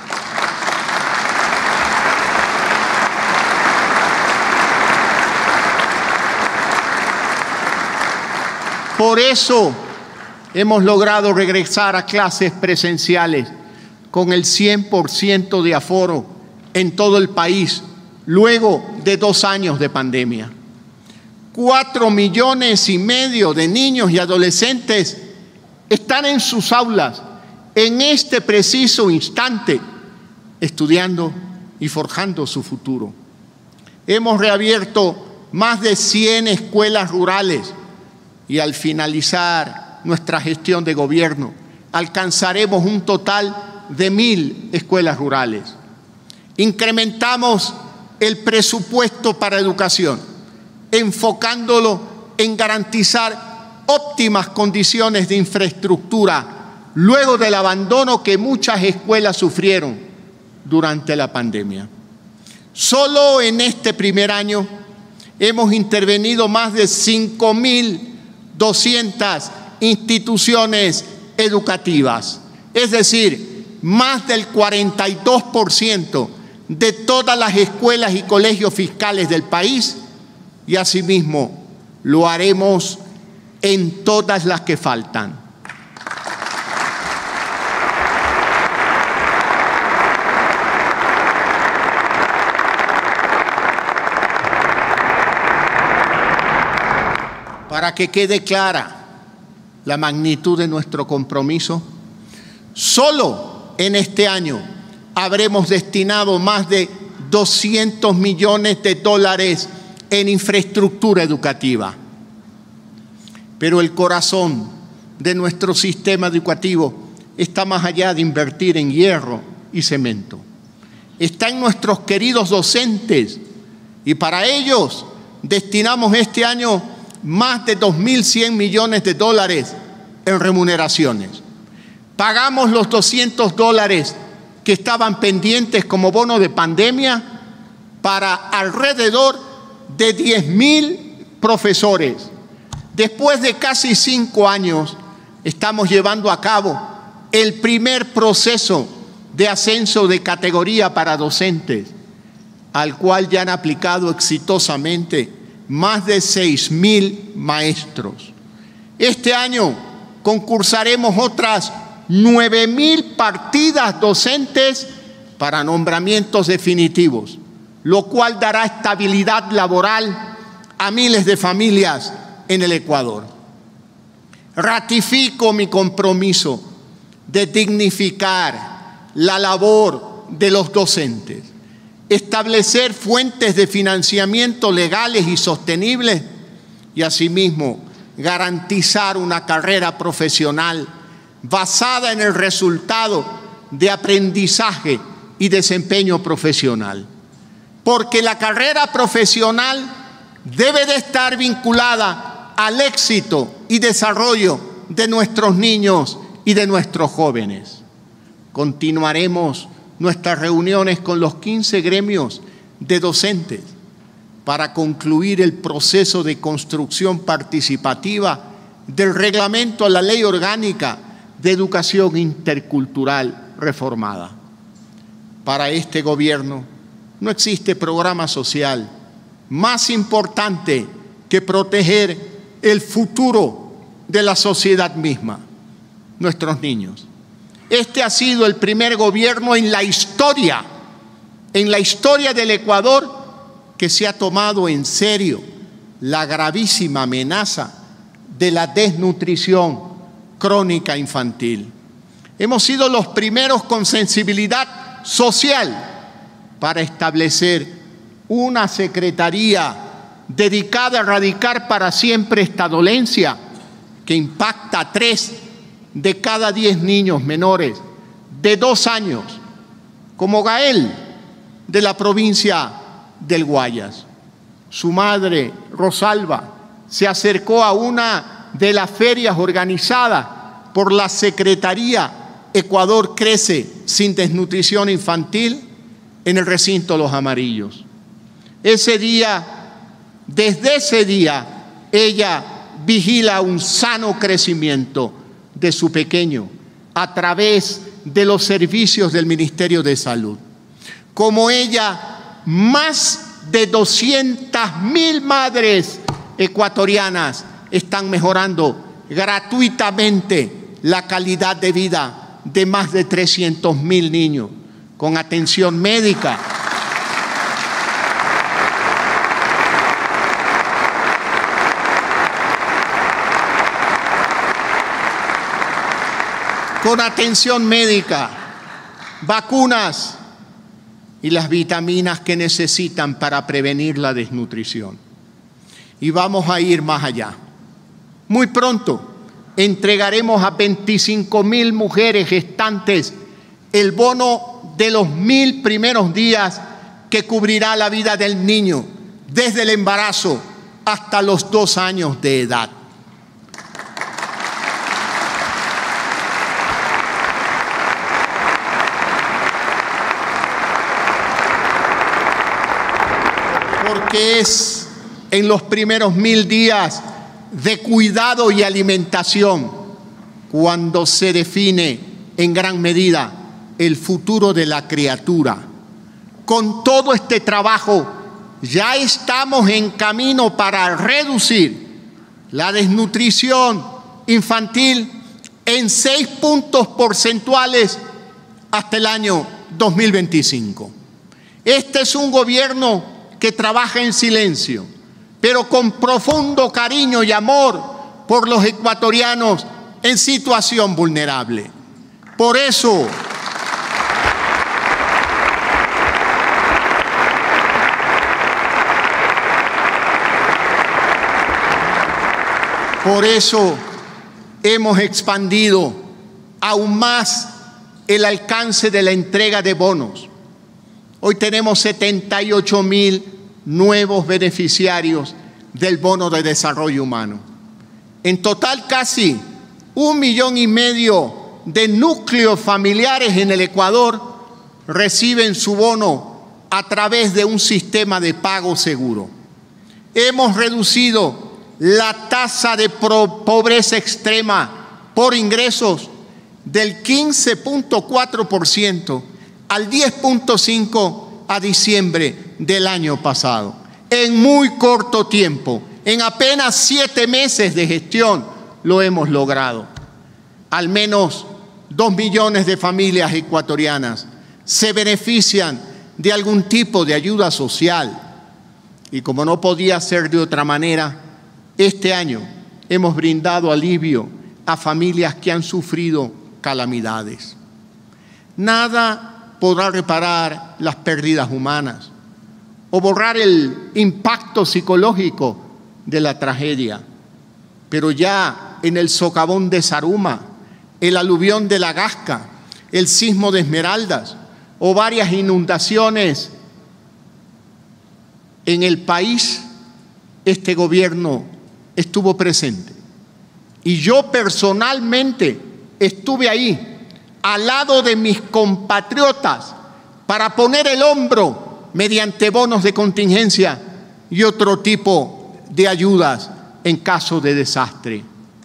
Por eso hemos logrado regresar a clases presenciales con el cien por ciento de aforo en todo el país, luego de dos años de pandemia. Cuatro millones y medio de niños y adolescentes están en sus aulas en este preciso instante, estudiando y forjando su futuro. Hemos reabierto más de cien escuelas rurales y al finalizar nuestra gestión de gobierno alcanzaremos un total de mil escuelas rurales. Incrementamos el presupuesto para educación, enfocándolo en garantizar óptimas condiciones de infraestructura luego del abandono que muchas escuelas sufrieron durante la pandemia. Solo en este primer año hemos intervenido más de cinco mil doscientas instituciones educativas, es decir, más del cuarenta y dos por ciento de todas las escuelas y colegios fiscales del país, y asimismo lo haremos en todas las que faltan. Para que quede clara la magnitud de nuestro compromiso, solo en este año habremos destinado más de doscientos millones de dólares en infraestructura educativa. Pero el corazón de nuestro sistema educativo está más allá de invertir en hierro y cemento. Está en nuestros queridos docentes y para ellos destinamos este año más de dos mil cien millones de dólares en remuneraciones. Pagamos los doscientos dólares que estaban pendientes como bono de pandemia para alrededor de diez mil profesores. Después de casi cinco años, estamos llevando a cabo el primer proceso de ascenso de categoría para docentes, al cual ya han aplicado exitosamente más de seis mil maestros. Este año concursaremos otras nueve mil partidas docentes para nombramientos definitivos, lo cual dará estabilidad laboral a miles de familias en el Ecuador. Ratifico mi compromiso de dignificar la labor de los docentes, establecer fuentes de financiamiento legales y sostenibles y asimismo garantizar una carrera profesional basada en el resultado de aprendizaje y desempeño profesional. Porque la carrera profesional debe de estar vinculada al éxito y desarrollo de nuestros niños y de nuestros jóvenes. Continuaremos nuestras reuniones con los quince gremios de docentes para concluir el proceso de construcción participativa del reglamento a la Ley Orgánica de Educación Intercultural reformada. Para este gobierno no existe programa social más importante que proteger el futuro de la sociedad misma, nuestros niños. Este ha sido el primer gobierno en la historia, en la historia del Ecuador, que se ha tomado en serio la gravísima amenaza de la desnutrición crónica infantil. Hemos sido los primeros con sensibilidad social para establecer una secretaría dedicada a erradicar para siempre esta dolencia que impacta a tres de cada diez niños menores de dos años, como Gael, de la provincia del Guayas. Su madre, Rosalba, se acercó a una de las ferias organizadas por la Secretaría Ecuador Crece sin Desnutrición Infantil en el recinto Los Amarillos. Ese día, desde ese día, ella vigila un sano crecimiento de su pequeño a través de los servicios del Ministerio de Salud. Como ella, más de doscientas mil madres ecuatorianas están mejorando gratuitamente la calidad de vida de más de trescientos mil niños con atención médica. Con atención médica, vacunas y las vitaminas que necesitan para prevenir la desnutrición. Y vamos a ir más allá. Muy pronto entregaremos a veinticinco mil mujeres gestantes el bono de los mil primeros días que cubrirá la vida del niño desde el embarazo hasta los dos años de edad. Porque es en los primeros mil días de cuidado y alimentación cuando se define en gran medida el futuro de la criatura. Con todo este trabajo ya estamos en camino para reducir la desnutrición infantil en seis puntos porcentuales hasta el año dos mil veinticinco. Este es un gobierno que trabaja en silencio, pero con profundo cariño y amor por los ecuatorianos en situación vulnerable. Por eso, por eso hemos expandido aún más el alcance de la entrega de bonos. Hoy tenemos setenta y ocho mil nuevos beneficiarios del bono de desarrollo humano. En total, casi un millón y medio de núcleos familiares en el Ecuador reciben su bono a través de un sistema de pago seguro. Hemos reducido la tasa de pobreza extrema por ingresos del quince punto cuatro por ciento al diez punto cinco por ciento a diciembre del año pasado. En muy corto tiempo, en apenas siete meses de gestión, lo hemos logrado. Al menos dos millones de familias ecuatorianas se benefician de algún tipo de ayuda social. Y como no podía ser de otra manera, este año hemos brindado alivio a familias que han sufrido calamidades. Nada podrá reparar las pérdidas humanas o borrar el impacto psicológico de la tragedia. Pero ya en el socavón de Zaruma, el aluvión de La Gasca, el sismo de Esmeraldas o varias inundaciones en el país, este gobierno estuvo presente. Y yo personalmente estuve ahí, al lado de mis compatriotas, para poner el hombro mediante bonos de contingencia y otro tipo de ayudas en caso de desastre.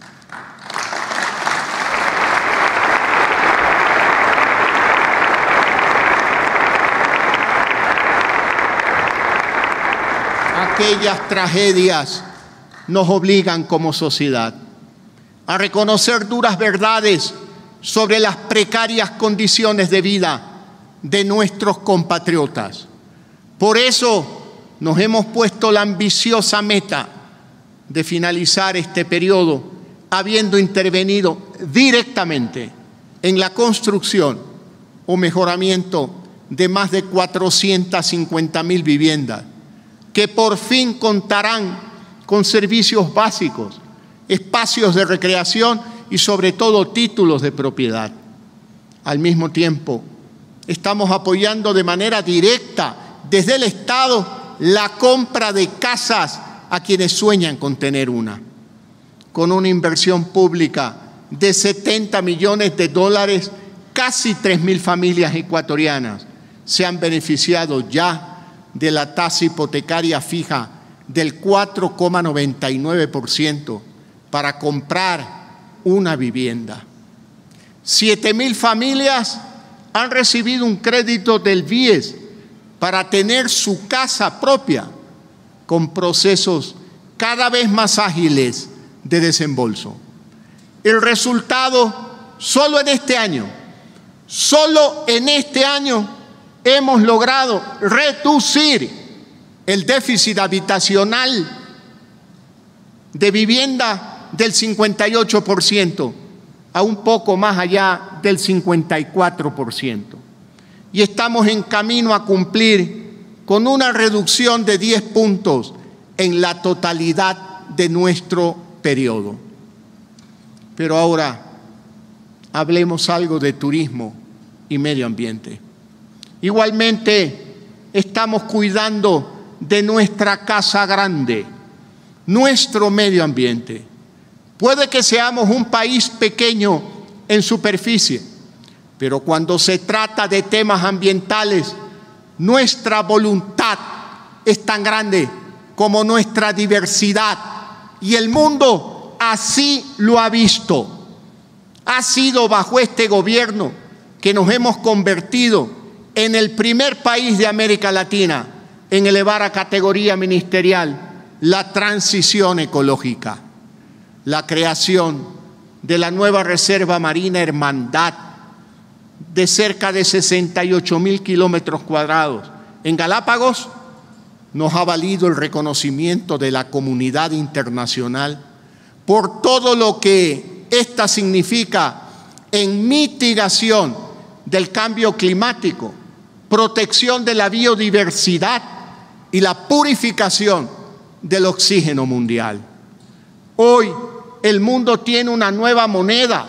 Aquellas tragedias nos obligan como sociedad a reconocer duras verdades sobre las precarias condiciones de vida de nuestros compatriotas. Por eso nos hemos puesto la ambiciosa meta de finalizar este periodo habiendo intervenido directamente en la construcción o mejoramiento de más de cuatrocientas cincuenta mil viviendas que por fin contarán con servicios básicos, espacios de recreación y sobre todo títulos de propiedad. Al mismo tiempo, estamos apoyando de manera directa desde el Estado la compra de casas a quienes sueñan con tener una. con una inversión pública de setenta millones de dólares, casi tres mil familias ecuatorianas se han beneficiado ya de la tasa hipotecaria fija del cuatro coma noventa y nueve por ciento para comprar una vivienda. Siete mil familias han recibido un crédito del B I E S para tener su casa propia, con procesos cada vez más ágiles de desembolso. El resultado, solo en este año, solo en este año hemos logrado reducir el déficit habitacional de vivienda del cincuenta y ocho por ciento a un poco más allá del cincuenta y cuatro por ciento. Y estamos en camino a cumplir con una reducción de diez puntos en la totalidad de nuestro periodo. Pero ahora hablemos algo de turismo y medio ambiente. Igualmente estamos cuidando de nuestra casa grande, nuestro medio ambiente. Puede que seamos un país pequeño en superficie, pero cuando se trata de temas ambientales, nuestra voluntad es tan grande como nuestra diversidad, y el mundo así lo ha visto. Ha sido bajo este gobierno que nos hemos convertido en el primer país de América Latina en elevar a categoría ministerial la transición ecológica, la creación de la nueva Reserva Marina Hermandad de cerca de sesenta y ocho mil kilómetros cuadrados en Galápagos nos ha valido el reconocimiento de la comunidad internacional por todo lo que esta significa en mitigación del cambio climático, protección de la biodiversidad y la purificación del oxígeno mundial. Hoy el mundo tiene una nueva moneda,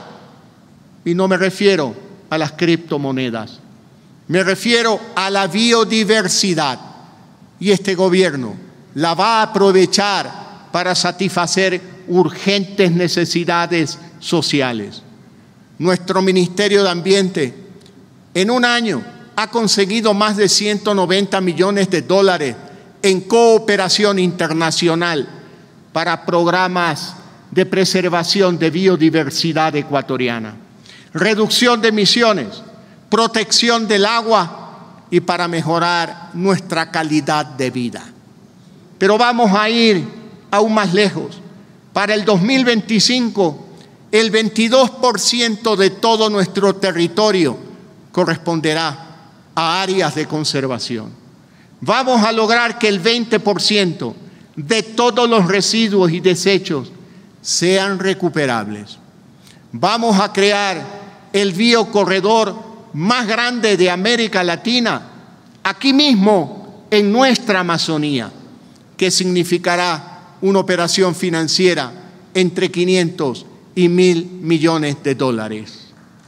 y no me refiero a las criptomonedas, me refiero a la biodiversidad, y este gobierno la va a aprovechar para satisfacer urgentes necesidades sociales. Nuestro Ministerio de Ambiente en un año ha conseguido más de ciento noventa millones de dólares en cooperación internacional para programas de preservación de biodiversidad ecuatoriana, reducción de emisiones, protección del agua y para mejorar nuestra calidad de vida. Pero vamos a ir aún más lejos. Para el dos mil veinticinco, el veintidós por ciento de todo nuestro territorio corresponderá a áreas de conservación. Vamos a lograr que el veinte por ciento de todos los residuos y desechos sean recuperables. Vamos a crear el biocorredor más grande de América Latina, aquí mismo en nuestra Amazonía, que significará una operación financiera entre quinientos y mil millones de dólares.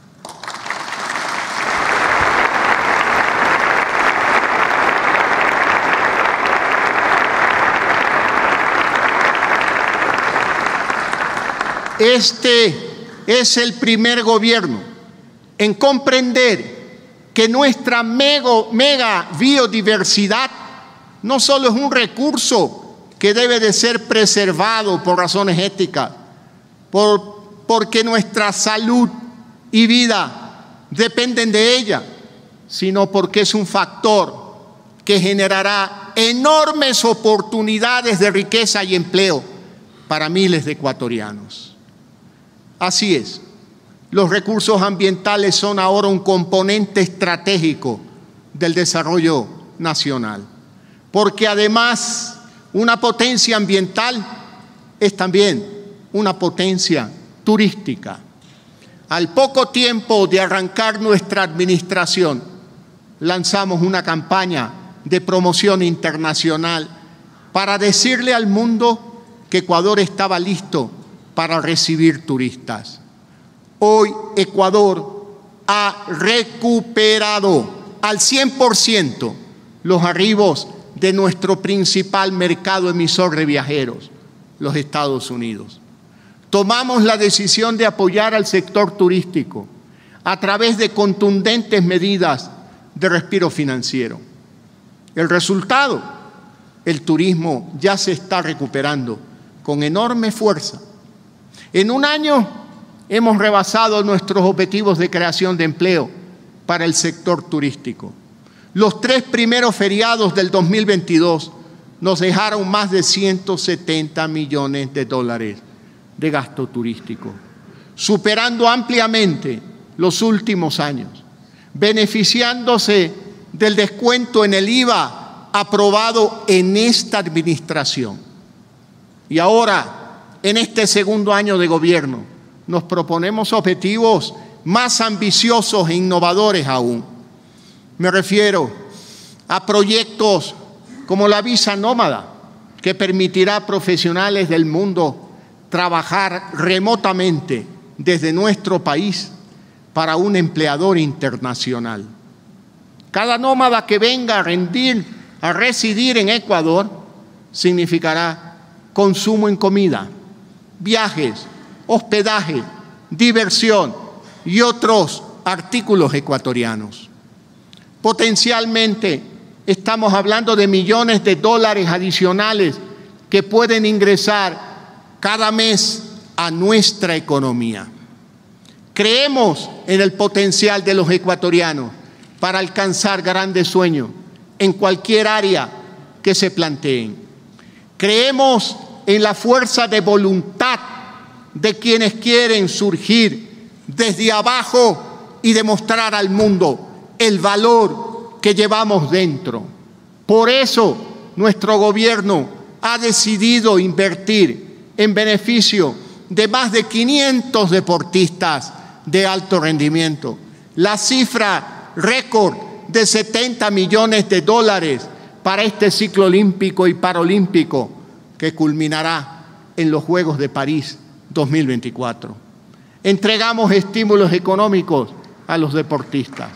Este es el primer gobierno en comprender que nuestra mega, mega biodiversidad no solo es un recurso que debe de ser preservado por razones éticas, por, porque nuestra salud y vida dependen de ella, sino porque es un factor que generará enormes oportunidades de riqueza y empleo para miles de ecuatorianos. Así es, los recursos ambientales son ahora un componente estratégico del desarrollo nacional, porque además una potencia ambiental es también una potencia turística. Al poco tiempo de arrancar nuestra administración, lanzamos una campaña de promoción internacional para decirle al mundo que Ecuador estaba listo para recibir turistas. Hoy Ecuador ha recuperado al cien por ciento los arribos de nuestro principal mercado emisor de viajeros, los Estados Unidos. tomamos la decisión de apoyar al sector turístico a través de contundentes medidas de respiro financiero. El resultado, el turismo ya se está recuperando con enorme fuerza. En un año hemos rebasado nuestros objetivos de creación de empleo para el sector turístico. Los tres primeros feriados del dos mil veintidós nos dejaron más de ciento setenta millones de dólares de gasto turístico, superando ampliamente los últimos años, beneficiándose del descuento en el I V A aprobado en esta administración. Y ahora, en este segundo año de gobierno, nos proponemos objetivos más ambiciosos e innovadores aún. Me refiero a proyectos como la visa nómada, que permitirá a profesionales del mundo trabajar remotamente desde nuestro país para un empleador internacional. Cada nómada que venga a rendir, a residir en Ecuador, significará consumo en comida, viajes, hospedaje, diversión y otros artículos ecuatorianos. Potencialmente estamos hablando de millones de dólares adicionales que pueden ingresar cada mes a nuestra economía. Creemos en el potencial de los ecuatorianos para alcanzar grandes sueños en cualquier área que se planteen. Creemos en la fuerza de voluntad de quienes quieren surgir desde abajo y demostrar al mundo el valor que llevamos dentro. Por eso nuestro gobierno ha decidido invertir en beneficio de más de quinientos deportistas de alto rendimiento. La cifra récord de setenta millones de dólares para este ciclo olímpico y paralímpico que culminará en los Juegos de París dos mil veinticuatro. Entregamos estímulos económicos a los deportistas.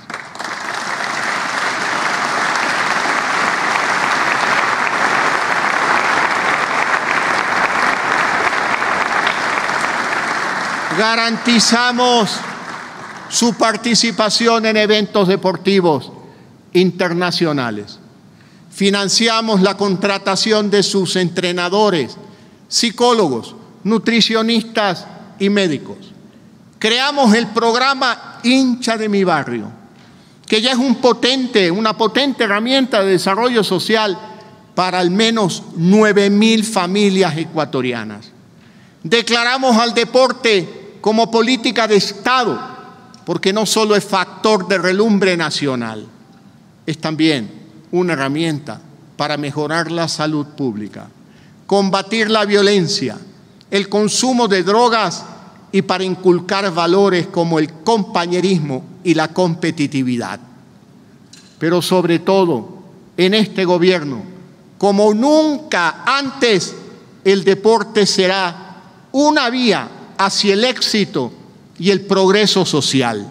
Garantizamos su participación en eventos deportivos internacionales. Financiamos la contratación de sus entrenadores, psicólogos, nutricionistas y médicos. Creamos el programa Hincha de mi Barrio, que ya es un potente, una potente herramienta de desarrollo social para al menos nueve mil familias ecuatorianas. Declaramos al deporte como política de Estado, porque no solo es factor de relumbre nacional, es también una herramienta para mejorar la salud pública, combatir la violencia, el consumo de drogas y para inculcar valores como el compañerismo y la competitividad. Pero sobre todo, en este gobierno, como nunca antes, el deporte será una vía hacia el éxito y el progreso social.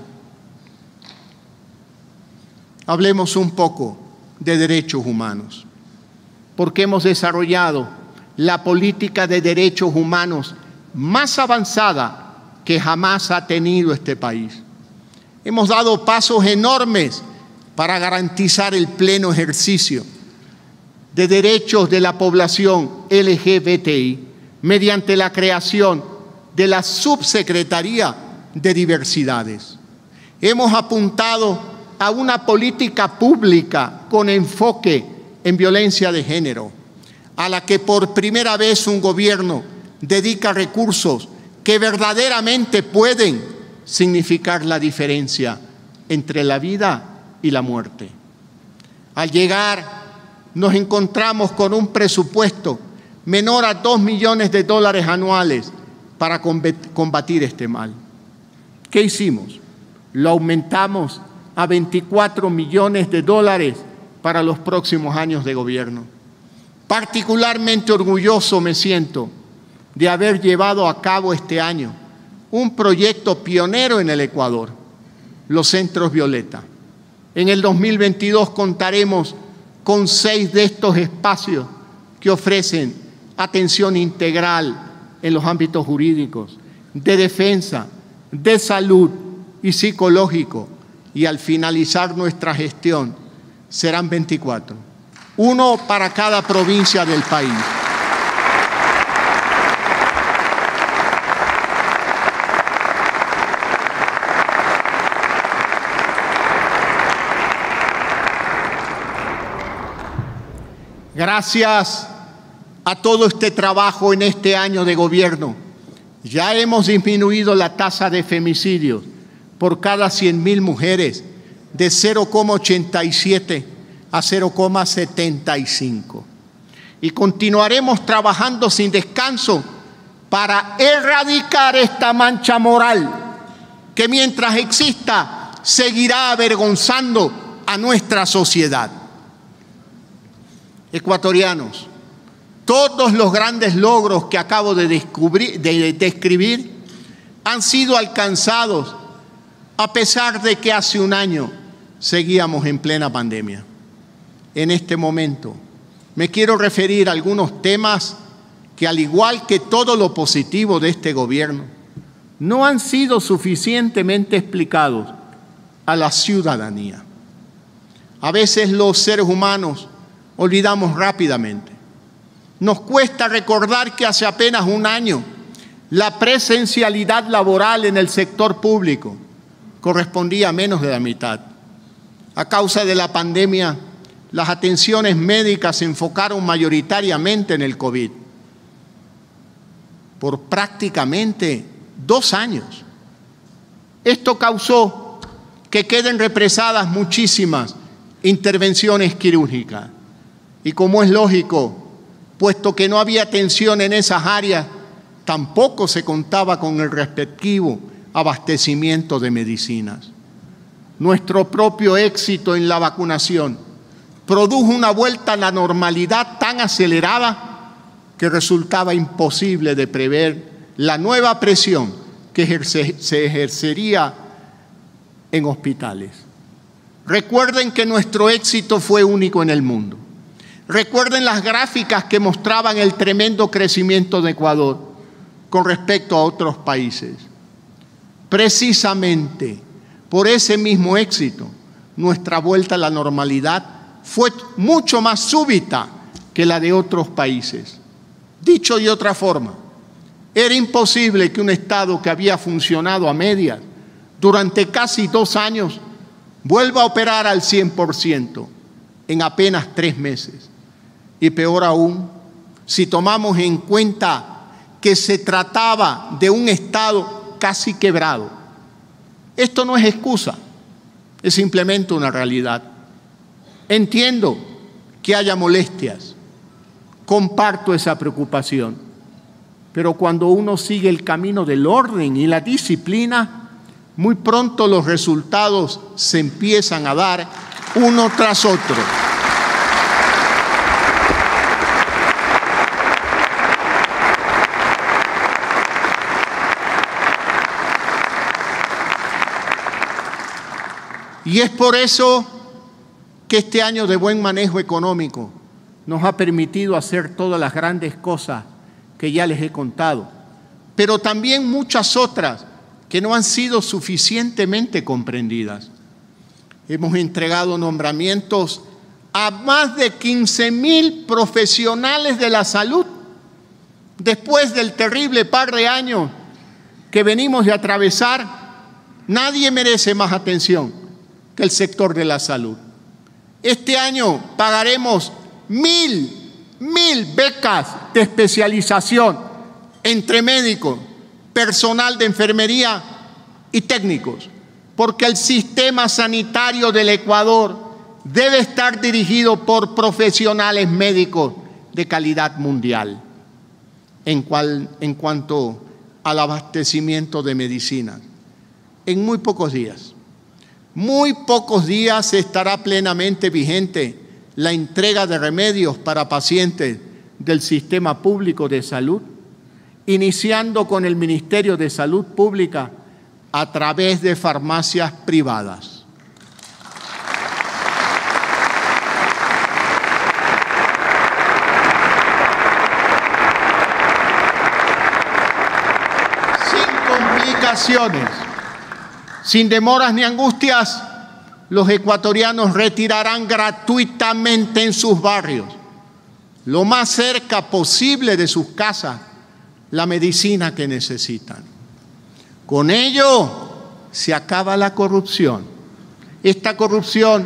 Hablemos un poco de derechos humanos, porque hemos desarrollado la política de derechos humanos más avanzada que jamás ha tenido este país. Hemos dado pasos enormes para garantizar el pleno ejercicio de derechos de la población L G B T I mediante la creación de la Subsecretaría de Diversidades. Hemos apuntado a una política pública con enfoque en violencia de género, a la que por primera vez un gobierno dedica recursos que verdaderamente pueden significar la diferencia entre la vida y la muerte. Al llegar, nos encontramos con un presupuesto menor a dos millones de dólares anuales para combatir este mal. ¿Qué hicimos? Lo aumentamos a veinticuatro millones de dólares para los próximos años de gobierno. Particularmente orgulloso me siento de haber llevado a cabo este año un proyecto pionero en el Ecuador, los Centros Violeta. En el dos mil veintidós contaremos con seis de estos espacios que ofrecen atención integral en los ámbitos jurídicos, de defensa, de salud y psicológico, y al finalizar nuestra gestión serán veinticuatro, uno para cada provincia del país. Gracias a todo este trabajo en este año de gobierno, ya hemos disminuido la tasa de femicidios por cada cien mil mujeres de cero coma ochenta y siete a cero coma setenta y cinco. Y continuaremos trabajando sin descanso para erradicar esta mancha moral que mientras exista seguirá avergonzando a nuestra sociedad. Ecuatorianos, todos los grandes logros que acabo de, descubrir, de describir han sido alcanzados a pesar de que hace un año seguíamos en plena pandemia. En este momento me quiero referir a algunos temas que, al igual que todo lo positivo de este gobierno, no han sido suficientemente explicados a la ciudadanía. A veces los seres humanos olvidamos rápidamente. Nos cuesta recordar que hace apenas un año la presencialidad laboral en el sector público correspondía a menos de la mitad. A causa de la pandemia, las atenciones médicas se enfocaron mayoritariamente en el COVID. Por prácticamente dos años. Esto causó que queden represadas muchísimas intervenciones quirúrgicas. Y como es lógico, puesto que no había atención en esas áreas, tampoco se contaba con el respectivo abastecimiento de medicinas. Nuestro propio éxito en la vacunación produjo una vuelta a la normalidad tan acelerada que resultaba imposible de prever la nueva presión que ejerce, se ejercería en hospitales. Recuerden que nuestro éxito fue único en el mundo. Recuerden las gráficas que mostraban el tremendo crecimiento de Ecuador con respecto a otros países. Precisamente por ese mismo éxito, nuestra vuelta a la normalidad fue mucho más súbita que la de otros países. Dicho de otra forma, era imposible que un Estado que había funcionado a medias durante casi dos años vuelva a operar al cien por ciento en apenas tres meses. Y peor aún, si tomamos en cuenta que se trataba de un Estado casi quebrado. Esto no es excusa, es simplemente una realidad. Entiendo que haya molestias, comparto esa preocupación, pero cuando uno sigue el camino del orden y la disciplina, muy pronto los resultados se empiezan a dar uno tras otro. Y es por eso que este año de buen manejo económico nos ha permitido hacer todas las grandes cosas que ya les he contado, pero también muchas otras que no han sido suficientemente comprendidas. Hemos entregado nombramientos a más de quince mil profesionales de la salud después del terrible par de años que venimos de atravesar. Nadie merece más atención que el sector de la salud. Este año pagaremos mil, mil becas de especialización entre médicos, personal de enfermería y técnicos, porque el sistema sanitario del Ecuador debe estar dirigido por profesionales médicos de calidad mundial. En, cual, en cuanto al abastecimiento de medicinas, en muy pocos días, muy pocos días estará plenamente vigente la entrega de remedios para pacientes del sistema público de salud, iniciando con el Ministerio de Salud Pública a través de farmacias privadas. vacaciones, sin demoras ni angustias, los ecuatorianos retirarán gratuitamente en sus barrios, lo más cerca posible de sus casas, la medicina que necesitan. Con ello se acaba la corrupción. Esta corrupción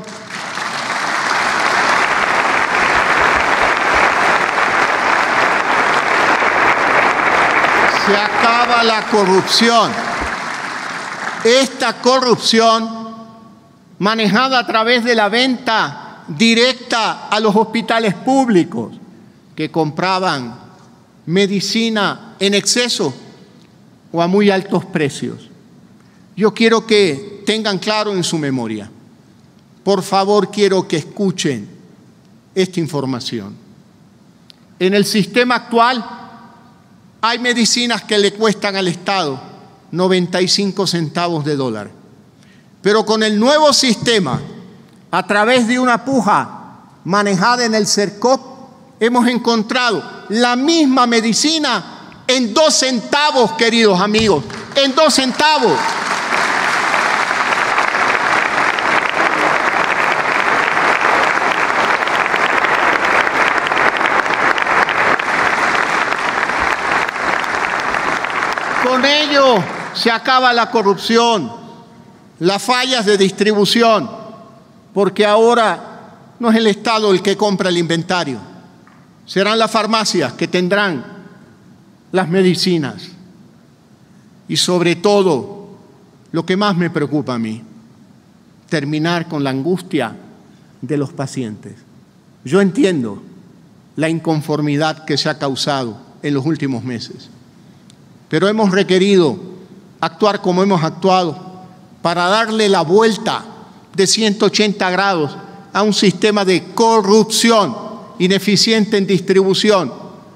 se acaba la corrupción. Esta corrupción manejada a través de la venta directa a los hospitales públicos que compraban medicina en exceso o a muy altos precios. Yo quiero que tengan claro en su memoria, por favor quiero que escuchen esta información. En el sistema actual hay medicinas que le cuestan al Estado noventa y cinco centavos de dólar. Pero con el nuevo sistema, a través de una puja manejada en el CERCOP, hemos encontrado la misma medicina en dos centavos, queridos amigos, en dos centavos. Con ello se acaba la corrupción, las fallas de distribución, porque ahora no es el Estado el que compra el inventario, serán las farmacias que tendrán las medicinas. Y sobre todo, lo que más me preocupa a mí, terminar con la angustia de los pacientes. Yo entiendo la inconformidad que se ha causado en los últimos meses, pero hemos requerido actuar como hemos actuado para darle la vuelta de ciento ochenta grados a un sistema de corrupción ineficiente en distribución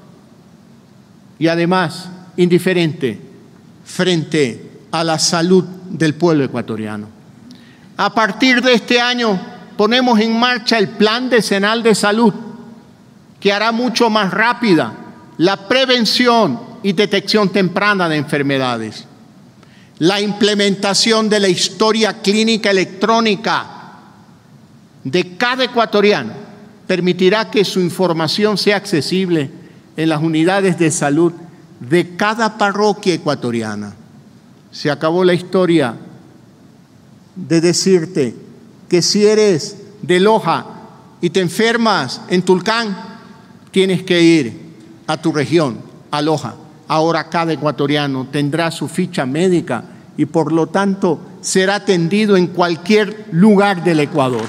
y además indiferente frente a la salud del pueblo ecuatoriano. A partir de este año ponemos en marcha el Plan Decenal de Salud, que hará mucho más rápida la prevención y detección temprana de enfermedades. La implementación de la historia clínica electrónica de cada ecuatoriano permitirá que su información sea accesible en las unidades de salud de cada parroquia ecuatoriana. Se acabó la historia de decirte que si eres de Loja y te enfermas en Tulcán, tienes que ir a tu región, a Loja. Ahora cada ecuatoriano tendrá su ficha médica y por lo tanto será atendido en cualquier lugar del Ecuador.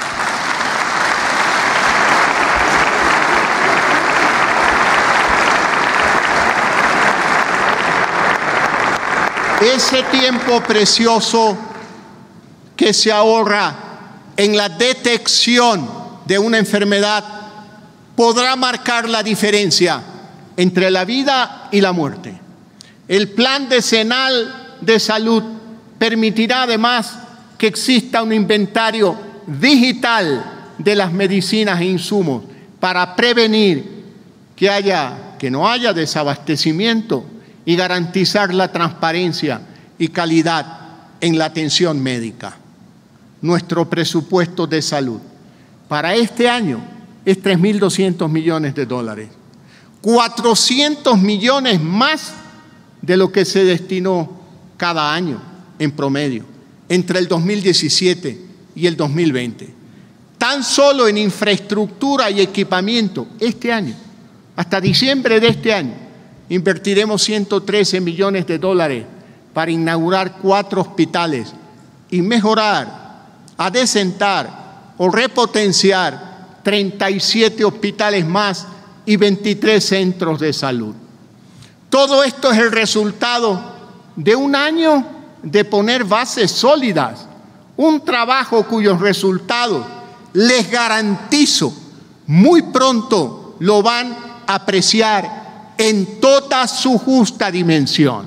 Ese tiempo precioso que se ahorra en la detección de una enfermedad podrá marcar la diferencia entre la vida y la muerte. El Plan Decenal de Salud permitirá además que exista un inventario digital de las medicinas e insumos para prevenir que haya, que no haya desabastecimiento y garantizar la transparencia y calidad en la atención médica. Nuestro presupuesto de salud para este año es tres mil doscientos millones de dólares. cuatrocientos millones más de lo que se destinó cada año en promedio entre el dos mil diecisiete y el dos mil veinte. Tan solo en infraestructura y equipamiento este año, hasta diciembre de este año, invertiremos ciento trece millones de dólares para inaugurar cuatro hospitales y mejorar, adecentar o repotenciar treinta y siete hospitales más y veintitrés centros de salud. Todo esto es el resultado de un año de poner bases sólidas, un trabajo cuyos resultados, les garantizo, muy pronto lo van a apreciar en toda su justa dimensión.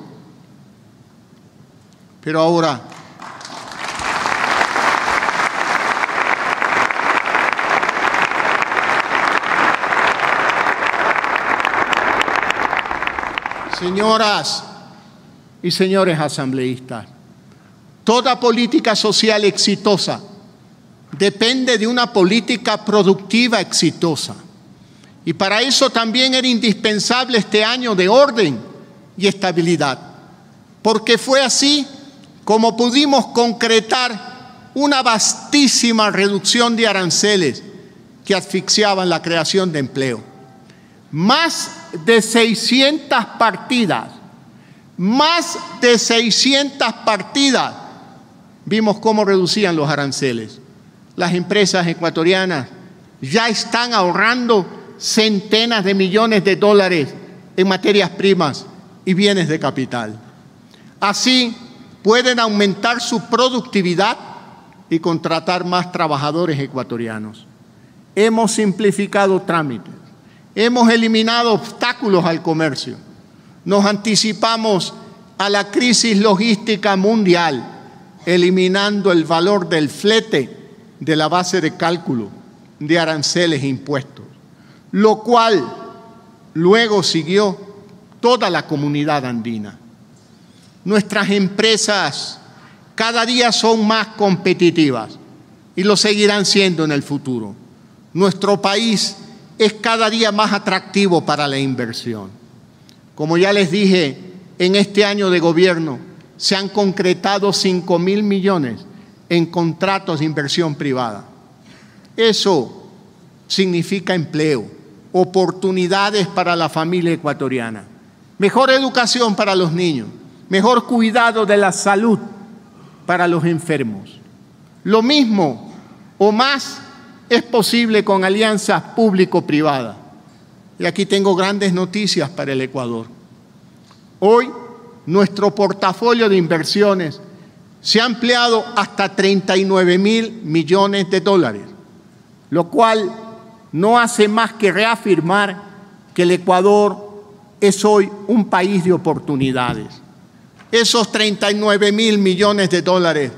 Pero ahora, señoras y señores asambleístas, toda política social exitosa depende de una política productiva exitosa. Y para eso también era indispensable este año de orden y estabilidad, porque fue así como pudimos concretar una vastísima reducción de aranceles que asfixiaban la creación de empleo. Más de seiscientas partidas, más de seiscientas partidas, vimos cómo reducían los aranceles. Las empresas ecuatorianas ya están ahorrando centenas de millones de dólares en materias primas y bienes de capital. Así pueden aumentar su productividad y contratar más trabajadores ecuatorianos. Hemos simplificado trámites, hemos eliminado obstáculos al comercio, nos anticipamos a la crisis logística mundial, eliminando el valor del flete de la base de cálculo de aranceles e impuestos, lo cual luego siguió toda la comunidad andina. Nuestras empresas cada día son más competitivas y lo seguirán siendo en el futuro. Nuestro país es cada día más atractivo para la inversión. Como ya les dije, en este año de gobierno se han concretado cinco mil millones en contratos de inversión privada. Eso significa empleo, oportunidades para la familia ecuatoriana, mejor educación para los niños, mejor cuidado de la salud para los enfermos. Lo mismo o más es posible con alianzas público-privadas. Y aquí tengo grandes noticias para el Ecuador. Hoy nuestro portafolio de inversiones se ha ampliado hasta treinta y nueve mil millones de dólares, lo cual no hace más que reafirmar que el Ecuador es hoy un país de oportunidades. Esos treinta y nueve mil millones de dólares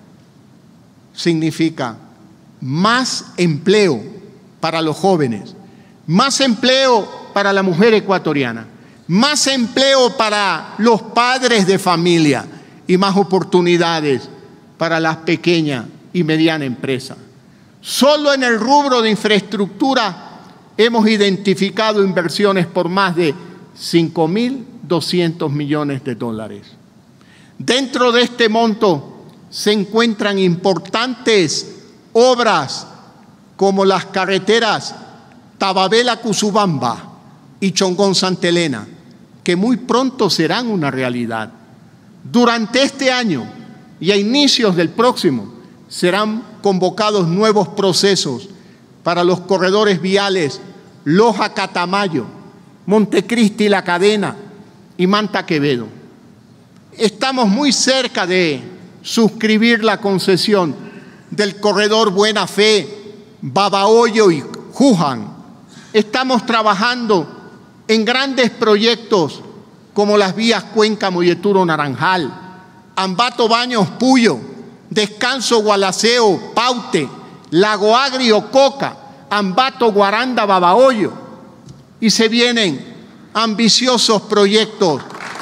significan más empleo para los jóvenes, más empleo para la mujer ecuatoriana, más empleo para los padres de familia y más oportunidades para las pequeñas y medianas empresas. Solo en el rubro de infraestructura hemos identificado inversiones por más de cinco mil doscientos millones de dólares. Dentro de este monto se encuentran importantes obras como las carreteras Tababela-Cusubamba y Chongón-Santa Elena, que muy pronto serán una realidad. Durante este año y a inicios del próximo serán convocados nuevos procesos para los corredores viales Loja-Catamayo, Montecristi La Cadena y Manta Quevedo. Estamos muy cerca de suscribir la concesión del corredor Buena Fe, Babahoyo y Juján. Estamos trabajando en grandes proyectos como las vías Cuenca-Molleturo-Naranjal, Ambato-Baños-Puyo, Descanso-Gualaceo, Paute, Lago Agrio-Coca, Ambato-Guaranda-Babahoyo. Y se vienen ambiciosos proyectos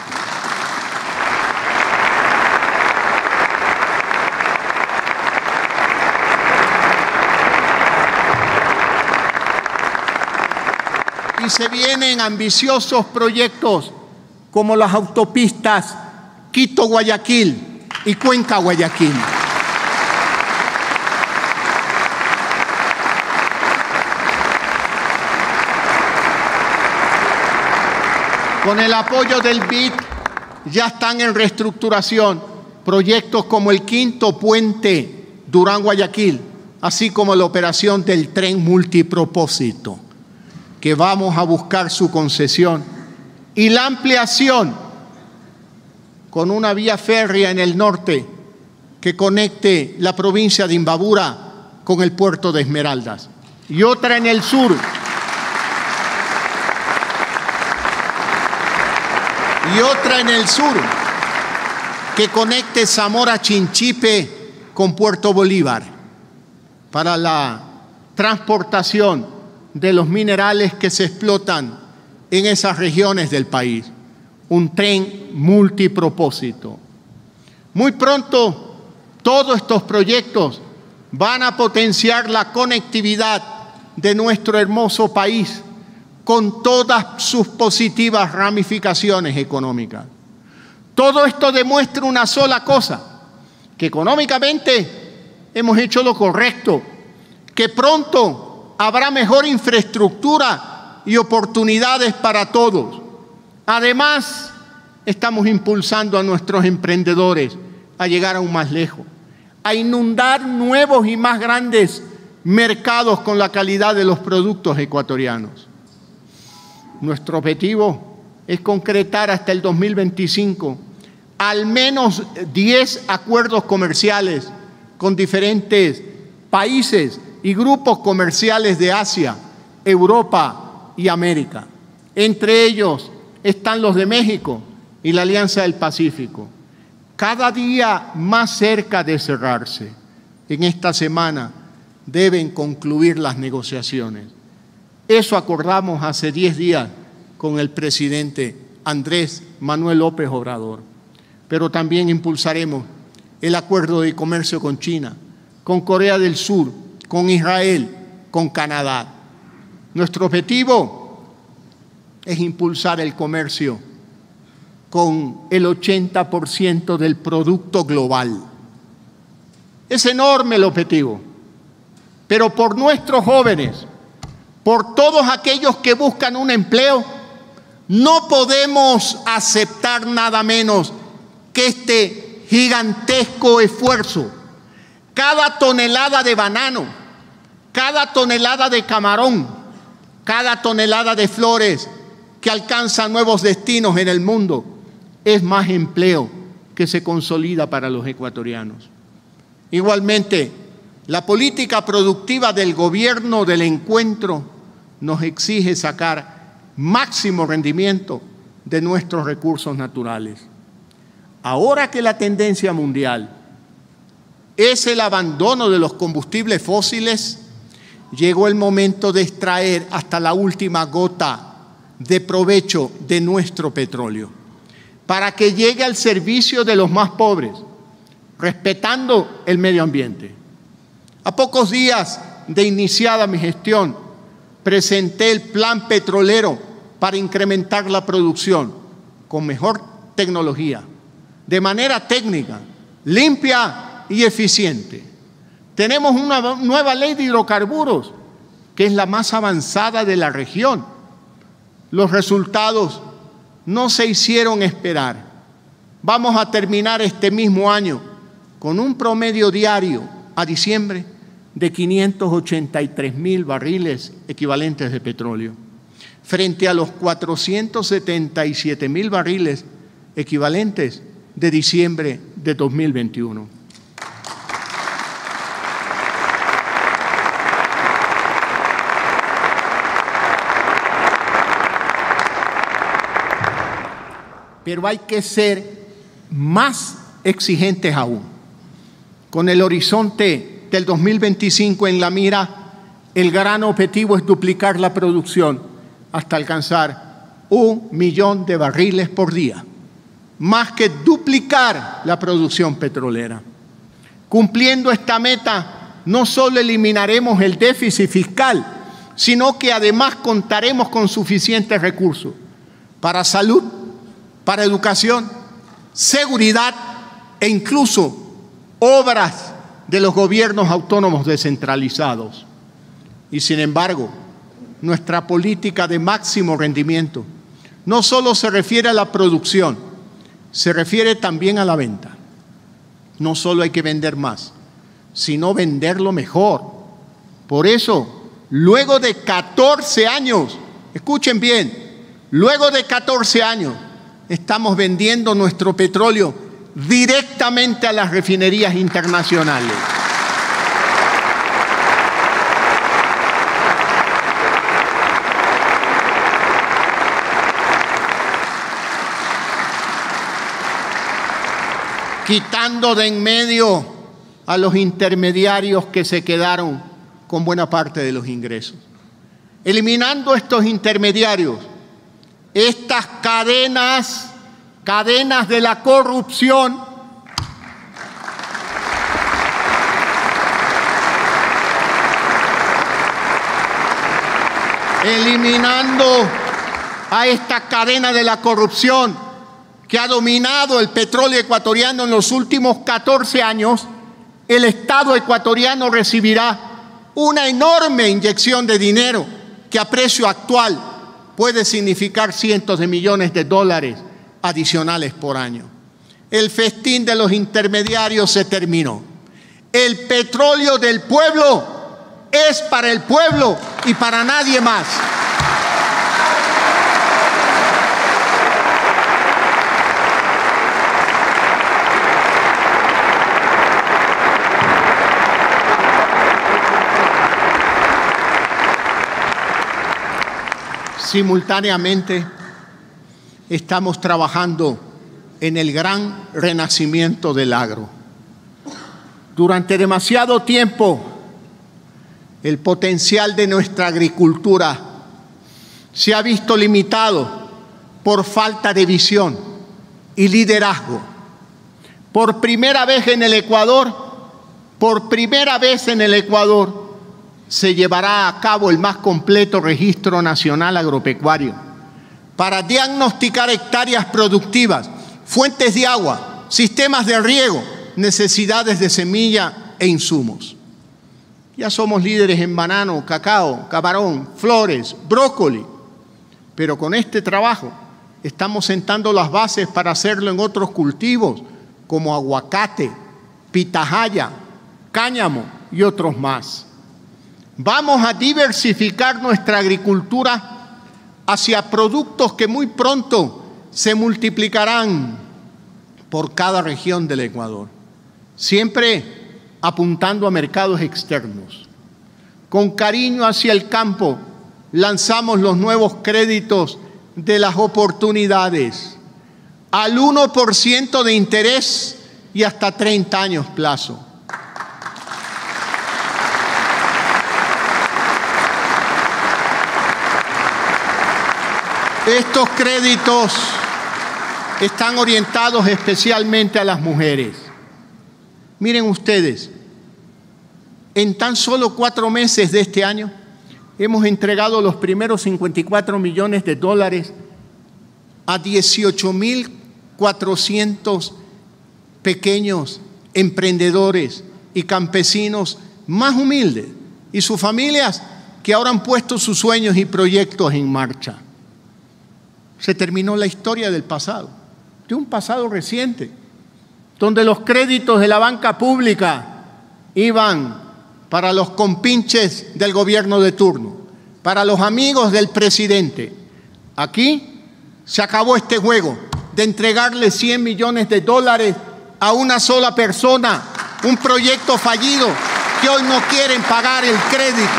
y se vienen ambiciosos proyectos como las autopistas Quito-Guayaquil y Cuenca-Guayaquil. Con el apoyo del B I D ya están en reestructuración proyectos como el quinto puente Durán-Guayaquil, así como la operación del tren multipropósito, que vamos a buscar su concesión, y la ampliación con una vía férrea en el norte que conecte la provincia de Imbabura con el puerto de Esmeraldas, y otra en el sur, y otra en el sur que conecte Zamora-Chinchipe con Puerto Bolívar para la transportación de los minerales que se explotan en esas regiones del país. un tren multipropósito. Muy pronto, todos estos proyectos van a potenciar la conectividad de nuestro hermoso país con todas sus positivas ramificaciones económicas. Todo esto demuestra una sola cosa, que económicamente hemos hecho lo correcto, que pronto habrá mejor infraestructura y oportunidades para todos. Además, estamos impulsando a nuestros emprendedores a llegar aún más lejos, a inundar nuevos y más grandes mercados con la calidad de los productos ecuatorianos. Nuestro objetivo es concretar hasta el dos mil veinticinco al menos diez acuerdos comerciales con diferentes países y grupos comerciales de Asia, Europa y América. Entre ellos están los de México y la Alianza del Pacífico. Cada día más cerca de cerrarse. En esta semana deben concluir las negociaciones. Eso acordamos hace diez días con el presidente Andrés Manuel López Obrador. Pero también impulsaremos el acuerdo de comercio con China, con Corea del Sur, con Israel, con Canadá. Nuestro objetivo es impulsar el comercio con el ochenta por ciento del producto global. Es enorme el objetivo, pero por nuestros jóvenes, por todos aquellos que buscan un empleo, no podemos aceptar nada menos que este gigantesco esfuerzo. Cada tonelada de banano, cada tonelada de camarón, cada tonelada de flores que alcanza nuevos destinos en el mundo es más empleo que se consolida para los ecuatorianos. Igualmente, la política productiva del gobierno del encuentro nos exige sacar máximo rendimiento de nuestros recursos naturales. Ahora que la tendencia mundial es el abandono de los combustibles fósiles, llegó el momento de extraer hasta la última gota de provecho de nuestro petróleo, para que llegue al servicio de los más pobres, respetando el medio ambiente. A pocos días de iniciada mi gestión, presenté el plan petrolero para incrementar la producción con mejor tecnología, de manera técnica, limpia y eficiente. Tenemos una nueva ley de hidrocarburos, que es la más avanzada de la región. Los resultados no se hicieron esperar. Vamos a terminar este mismo año con un promedio diario a diciembre de quinientos ochenta y tres mil barriles equivalentes de petróleo, frente a los cuatrocientos setenta y siete mil barriles equivalentes de diciembre de dos mil veintiuno. Pero hay que ser más exigentes aún. Con el horizonte del dos mil veinticinco en la mira, el gran objetivo es duplicar la producción hasta alcanzar un millón de barriles por día, más que duplicar la producción petrolera. Cumpliendo esta meta, no solo eliminaremos el déficit fiscal, sino que además contaremos con suficientes recursos para salud, para educación, seguridad e incluso obras de los gobiernos autónomos descentralizados. Y sin embargo, nuestra política de máximo rendimiento no solo se refiere a la producción, se refiere también a la venta. No solo hay que vender más, sino venderlo mejor. Por eso, luego de catorce años, escuchen bien, luego de catorce años, estamos vendiendo nuestro petróleo directamente a las refinerías internacionales. Quitando de en medio a los intermediarios que se quedaron con buena parte de los ingresos. Eliminando estos intermediarios, estas cadenas cadenas de la corrupción, eliminando a esta cadena de la corrupción que ha dominado el petróleo ecuatoriano en los últimos catorce años, el Estado ecuatoriano recibirá una enorme inyección de dinero que a precio actual puede significar cientos de millones de dólares adicionales por año. El festín de los intermediarios se terminó. El petróleo del pueblo es para el pueblo y para nadie más. Simultáneamente, estamos trabajando en el gran renacimiento del agro. Durante demasiado tiempo, el potencial de nuestra agricultura se ha visto limitado por falta de visión y liderazgo. Por primera vez en el Ecuador, por primera vez en el Ecuador, se llevará a cabo el más completo registro nacional agropecuario para diagnosticar hectáreas productivas, fuentes de agua, sistemas de riego, necesidades de semilla e insumos. Ya somos líderes en banano, cacao, camarón, flores, brócoli, pero con este trabajo estamos sentando las bases para hacerlo en otros cultivos como aguacate, pitahaya, cáñamo y otros más. Vamos a diversificar nuestra agricultura hacia productos que muy pronto se multiplicarán por cada región del Ecuador, siempre apuntando a mercados externos. Con cariño hacia el campo, lanzamos los nuevos créditos de las oportunidades al uno por ciento de interés y hasta treinta años plazo. Estos créditos están orientados especialmente a las mujeres. Miren ustedes, en tan solo cuatro meses de este año hemos entregado los primeros cincuenta y cuatro millones de dólares a dieciocho mil cuatrocientos pequeños emprendedores y campesinos más humildes y sus familias que ahora han puesto sus sueños y proyectos en marcha. Se terminó la historia del pasado, de un pasado reciente, donde los créditos de la banca pública iban para los compinches del gobierno de turno, para los amigos del presidente. Aquí se acabó este juego de entregarle cien millones de dólares a una sola persona, un proyecto fallido que hoy no quieren pagar el crédito.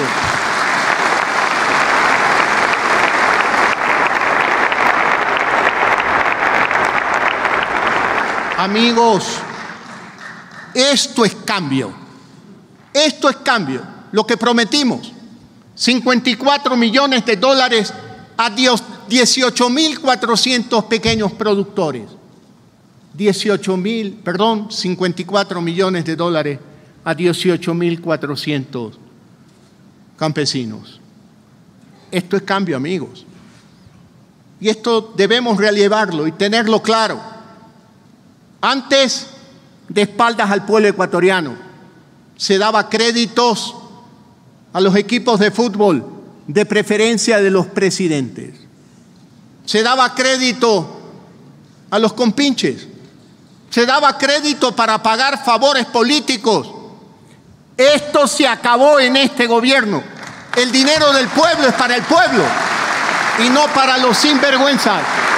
Amigos, esto es cambio, esto es cambio, lo que prometimos, cincuenta y cuatro millones de dólares a dieciocho mil cuatrocientos pequeños productores, dieciocho mil, perdón, cincuenta y cuatro millones de dólares a dieciocho mil cuatrocientos campesinos. Esto es cambio, amigos, y esto debemos relevarlo y tenerlo claro. Antes, de espaldas al pueblo ecuatoriano, se daba créditos a los equipos de fútbol de preferencia de los presidentes. Se daba crédito a los compinches. Se daba crédito para pagar favores políticos. Esto se acabó en este gobierno. El dinero del pueblo es para el pueblo y no para los sinvergüenzas.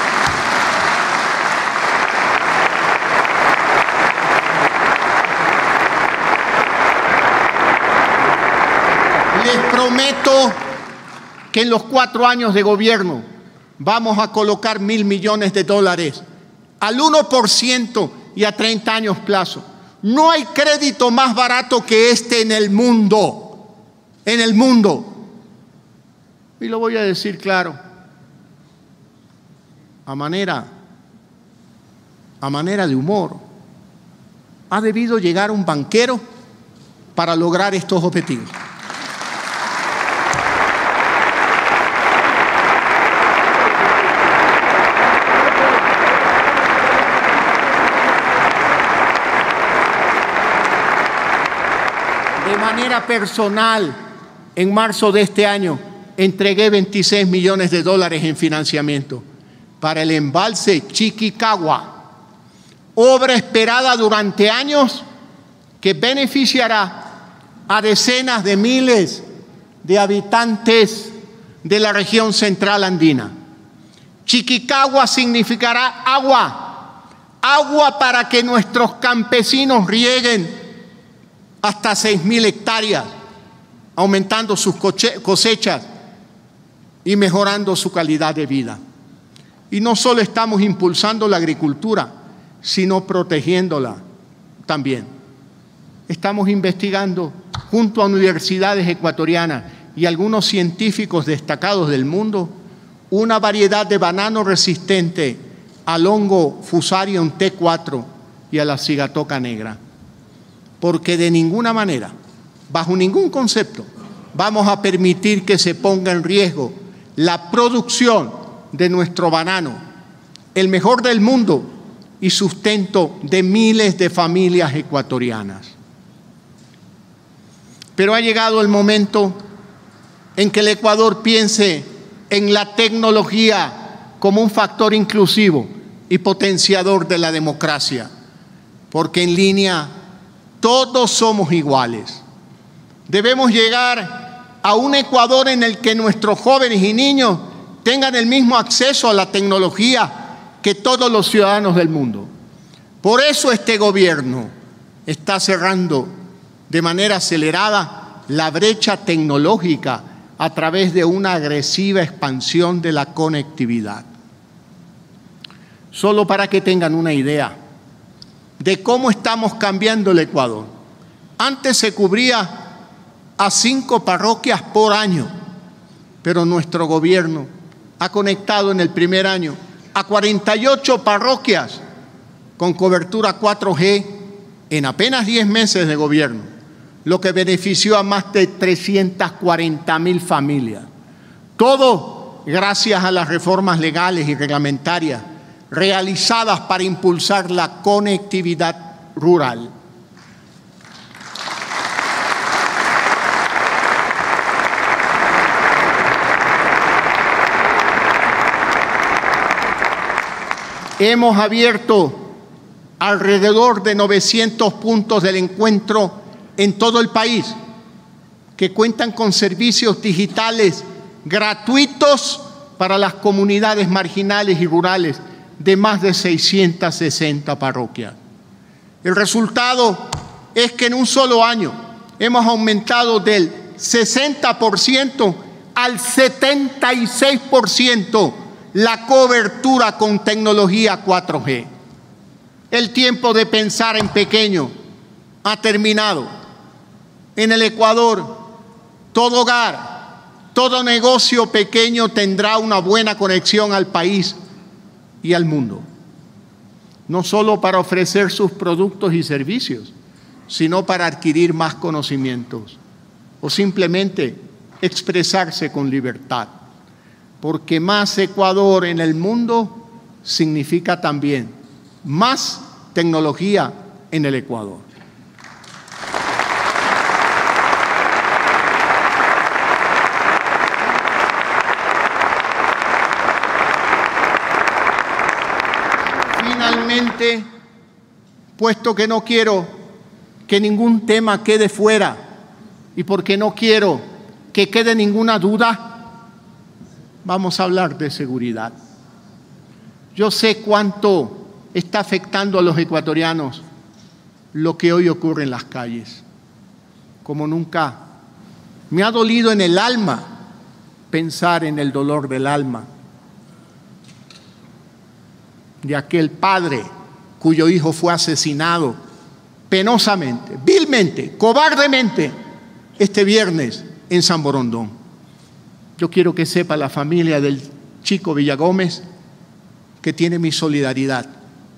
Les prometo que en los cuatro años de gobierno vamos a colocar mil millones de dólares al uno por ciento y a treinta años plazo. No hay crédito más barato que este en el mundo, en el mundo. Y lo voy a decir claro, a manera a manera de humor, ha debido llegar un banquero para lograr estos objetivos. De manera personal, en marzo de este año, entregué veintiséis millones de dólares en financiamiento para el embalse Chiquicagua, obra esperada durante años que beneficiará a decenas de miles de habitantes de la región central andina. Chiquicagua significará agua, agua para que nuestros campesinos rieguen hasta seis mil hectáreas, aumentando sus cosechas y mejorando su calidad de vida. Y no solo estamos impulsando la agricultura, sino protegiéndola también. Estamos investigando junto a universidades ecuatorianas y algunos científicos destacados del mundo una variedad de banano resistente al hongo Fusarium T cuatro y a la cigatoca negra. Porque de ninguna manera, bajo ningún concepto, vamos a permitir que se ponga en riesgo la producción de nuestro banano, el mejor del mundo y sustento de miles de familias ecuatorianas. Pero ha llegado el momento en que el Ecuador piense en la tecnología como un factor inclusivo y potenciador de la democracia, porque en línea todos somos iguales. Debemos llegar a un Ecuador en el que nuestros jóvenes y niños tengan el mismo acceso a la tecnología que todos los ciudadanos del mundo. Por eso este gobierno está cerrando de manera acelerada la brecha tecnológica a través de una agresiva expansión de la conectividad. Solo para que tengan una idea de cómo estamos cambiando el Ecuador. Antes se cubría a cinco parroquias por año, pero nuestro gobierno ha conectado en el primer año a cuarenta y ocho parroquias con cobertura cuatro G en apenas diez meses de gobierno, lo que benefició a más de trescientas cuarenta mil familias. Todo gracias a las reformas legales y reglamentarias realizadas para impulsar la conectividad rural. Hemos abierto alrededor de novecientos puntos del encuentro en todo el país que cuentan con servicios digitales gratuitos para las comunidades marginales y rurales de más de seiscientas sesenta parroquias. El resultado es que en un solo año hemos aumentado del sesenta por ciento al setenta y seis por ciento la cobertura con tecnología cuatro G. El tiempo de pensar en pequeño ha terminado. En el Ecuador, todo hogar, todo negocio pequeño tendrá una buena conexión al país y al mundo. No solo para ofrecer sus productos y servicios, sino para adquirir más conocimientos o simplemente expresarse con libertad. Porque más Ecuador en el mundo significa también más tecnología en el Ecuador. Finalmente, puesto que no quiero que ningún tema quede fuera y porque no quiero que quede ninguna duda, vamos a hablar de seguridad. Yo sé cuánto está afectando a los ecuatorianos lo que hoy ocurre en las calles. Como nunca me ha dolido en el alma pensar en el dolor del alma de aquel padre cuyo hijo fue asesinado penosamente, vilmente, cobardemente este viernes en San Borondón. Yo quiero que sepa la familia del chico Villagómez que tiene mi solidaridad.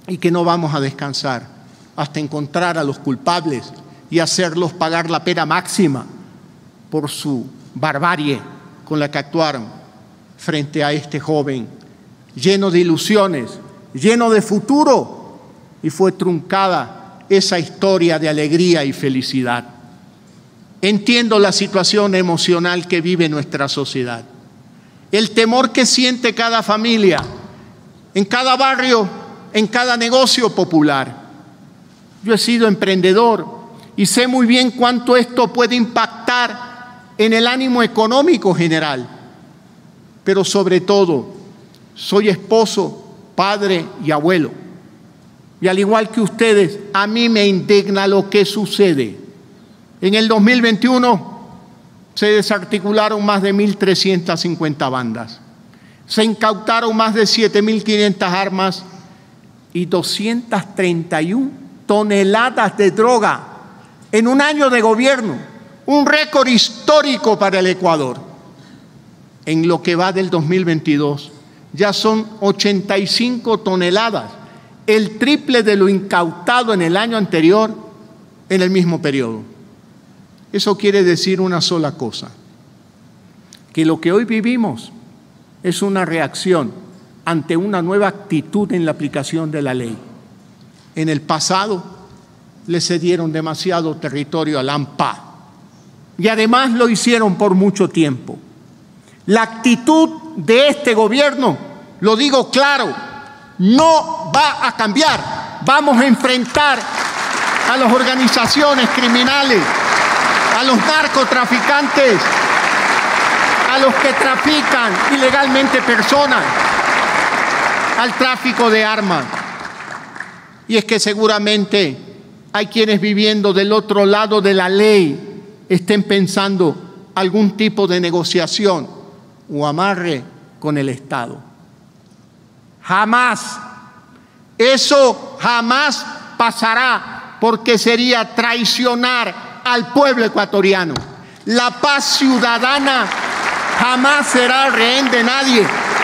y que no vamos a descansar hasta encontrar a los culpables y hacerlos pagar la pena máxima por su barbarie con la que actuaron frente a este joven lleno de ilusiones, lleno de futuro, y fue truncada esa historia de alegría y felicidad. Entiendo la situación emocional que vive nuestra sociedad, el temor que siente cada familia, en cada barrio, en cada negocio popular. Yo he sido emprendedor y sé muy bien cuánto esto puede impactar en el ánimo económico general, pero sobre todo soy esposo, padre y abuelo. Y al igual que ustedes, a mí me indigna lo que sucede. En el dos mil veintiuno se desarticularon más de mil trescientas cincuenta bandas. Se incautaron más de siete mil quinientas armas y doscientas treinta y una toneladas de droga en un año de gobierno. Un récord histórico para el Ecuador. En lo que va del dos mil veintidós ya son ochenta y cinco toneladas, el triple de lo incautado en el año anterior en el mismo periodo. Eso quiere decir una sola cosa, que lo que hoy vivimos es una reacción ante una nueva actitud en la aplicación de la ley. En el pasado le cedieron demasiado territorio al A M P A y además lo hicieron por mucho tiempo. La actitud de este gobierno, lo digo claro, no va a cambiar. Vamos a enfrentar a las organizaciones criminales, a los narcotraficantes, a los que trafican ilegalmente personas, al tráfico de armas. Y es que seguramente hay quienes viviendo del otro lado de la ley estén pensando algún tipo de negociación o amarre con el Estado. Jamás, eso jamás pasará, porque sería traicionar al pueblo ecuatoriano. La paz ciudadana jamás será rehén de nadie.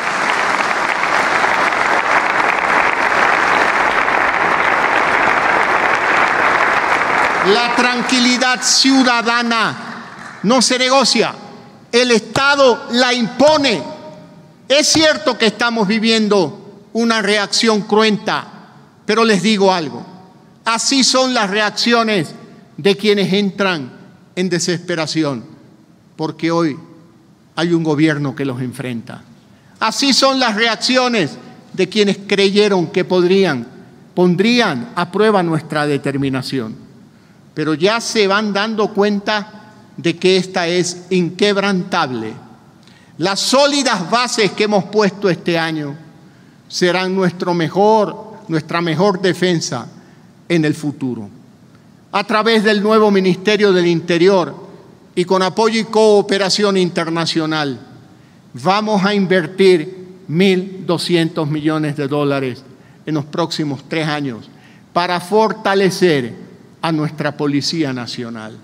La tranquilidad ciudadana no se negocia, el Estado la impone. Es cierto que estamos viviendo una reacción cruenta, pero les digo algo, así son las reacciones de quienes entran en desesperación, porque hoy hay un gobierno que los enfrenta. Así son las reacciones de quienes creyeron que podrían, pondrían a prueba nuestra determinación, pero ya se van dando cuenta de que esta es inquebrantable. Las sólidas bases que hemos puesto este año serán nuestro mejor, nuestra mejor defensa en el futuro. A través del nuevo Ministerio del Interior y con apoyo y cooperación internacional, vamos a invertir mil doscientos millones de dólares en los próximos tres años para fortalecer a nuestra Policía Nacional.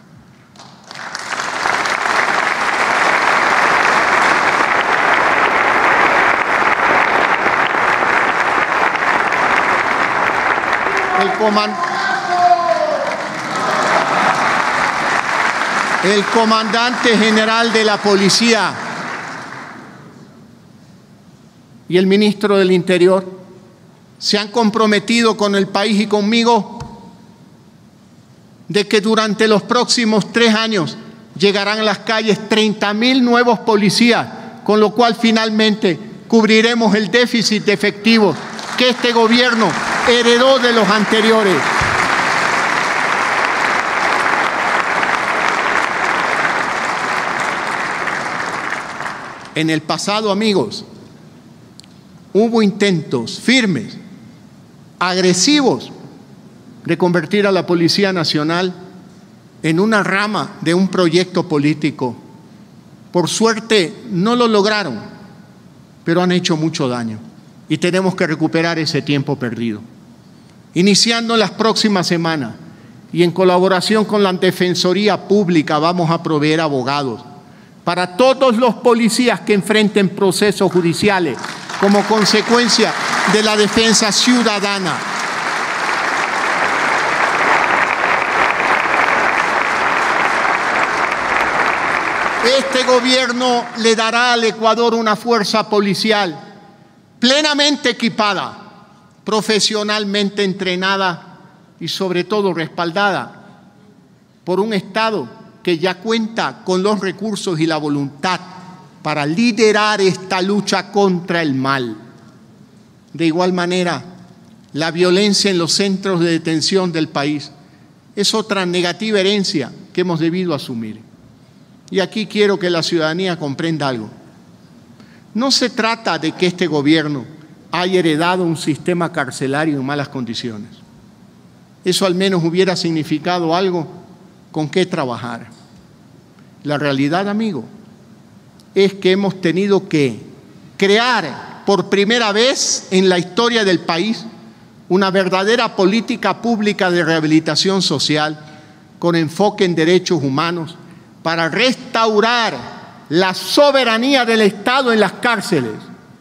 El, coman el comandante general de la policía y el ministro del Interior se han comprometido con el país y conmigo de que durante los próximos tres años llegarán a las calles treinta mil nuevos policías, con lo cual finalmente cubriremos el déficit de efectivos que este gobierno heredó de los anteriores. En el pasado, amigos, hubo intentos firmes, agresivos, de convertir a la Policía Nacional en una rama de un proyecto político. Por suerte no lo lograron, pero han hecho mucho daño y tenemos que recuperar ese tiempo perdido. Iniciando las próximas semanas y en colaboración con la Defensoría Pública vamos a proveer abogados para todos los policías que enfrenten procesos judiciales como consecuencia de la defensa ciudadana Este gobierno le dará al Ecuador una fuerza policial plenamente equipada, profesionalmente entrenada y sobre todo respaldada por un Estado que ya cuenta con los recursos y la voluntad para liderar esta lucha contra el mal. De igual manera, la violencia en los centros de detención del país es otra negativa herencia que hemos debido asumir. Y aquí quiero que la ciudadanía comprenda algo. No se trata de que este gobierno haya heredado un sistema carcelario en malas condiciones. Eso al menos hubiera significado algo con qué trabajar. La realidad, amigo, es que hemos tenido que crear por primera vez en la historia del país una verdadera política pública de rehabilitación social con enfoque en derechos humanos para restaurar la soberanía del Estado en las cárceles.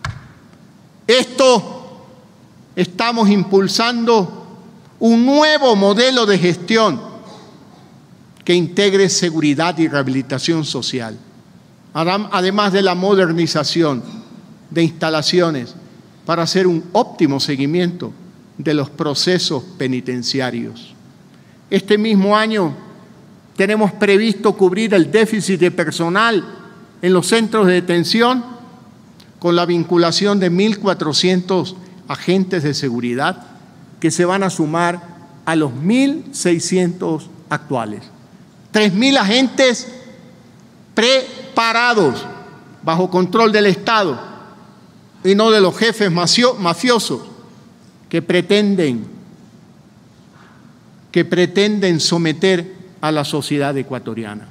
Esto estamos impulsando un nuevo modelo de gestión que integre seguridad y rehabilitación social, además de la modernización de instalaciones para hacer un óptimo seguimiento de los procesos penitenciarios. Este mismo año tenemos previsto cubrir el déficit de personal en los centros de detención con la vinculación de mil cuatrocientos agentes de seguridad que se van a sumar a los mil seiscientos actuales. tres mil agentes preparados bajo control del Estado y no de los jefes mafiosos que pretenden, que pretenden someter a la sociedad ecuatoriana.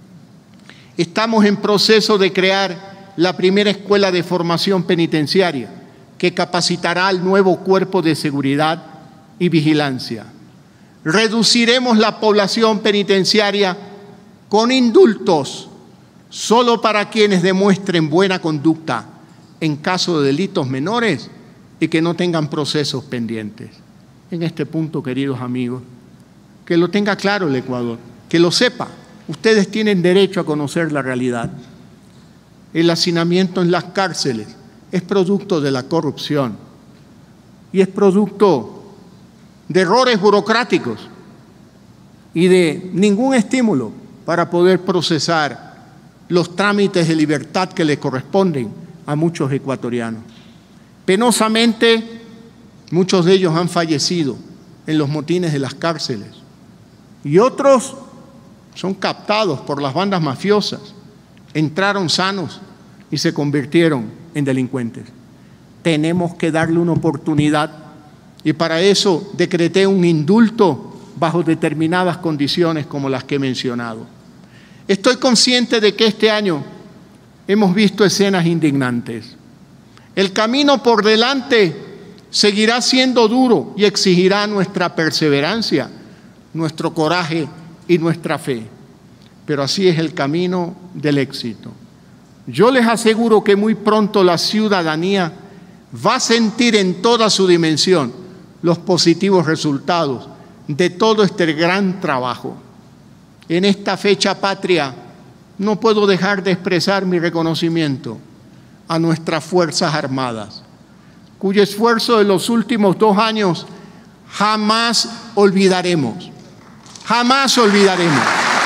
Estamos en proceso de crear la primera escuela de formación penitenciaria que capacitará al nuevo cuerpo de seguridad y vigilancia. Reduciremos la población penitenciaria con indultos solo para quienes demuestren buena conducta en caso de delitos menores y que no tengan procesos pendientes. En este punto, queridos amigos, que lo tenga claro el Ecuador, que lo sepa. Ustedes tienen derecho a conocer la realidad. El hacinamiento en las cárceles es producto de la corrupción y es producto de errores burocráticos y de ningún estímulo para poder procesar los trámites de libertad que le corresponden a muchos ecuatorianos. Penosamente, muchos de ellos han fallecido en los motines de las cárceles y otros son captados por las bandas mafiosas, entraron sanos y se convirtieron en delincuentes. Tenemos que darle una oportunidad y para eso decreté un indulto bajo determinadas condiciones como las que he mencionado. Estoy consciente de que este año hemos visto escenas indignantes. El camino por delante seguirá siendo duro y exigirá nuestra perseverancia, nuestro coraje y nuestra fe. Pero así es el camino del éxito. Yo les aseguro que muy pronto la ciudadanía va a sentir en toda su dimensión los positivos resultados de todo este gran trabajo. En esta fecha patria no puedo dejar de expresar mi reconocimiento a nuestras Fuerzas Armadas, cuyo esfuerzo de los últimos dos años jamás olvidaremos. Jamás olvidaremos.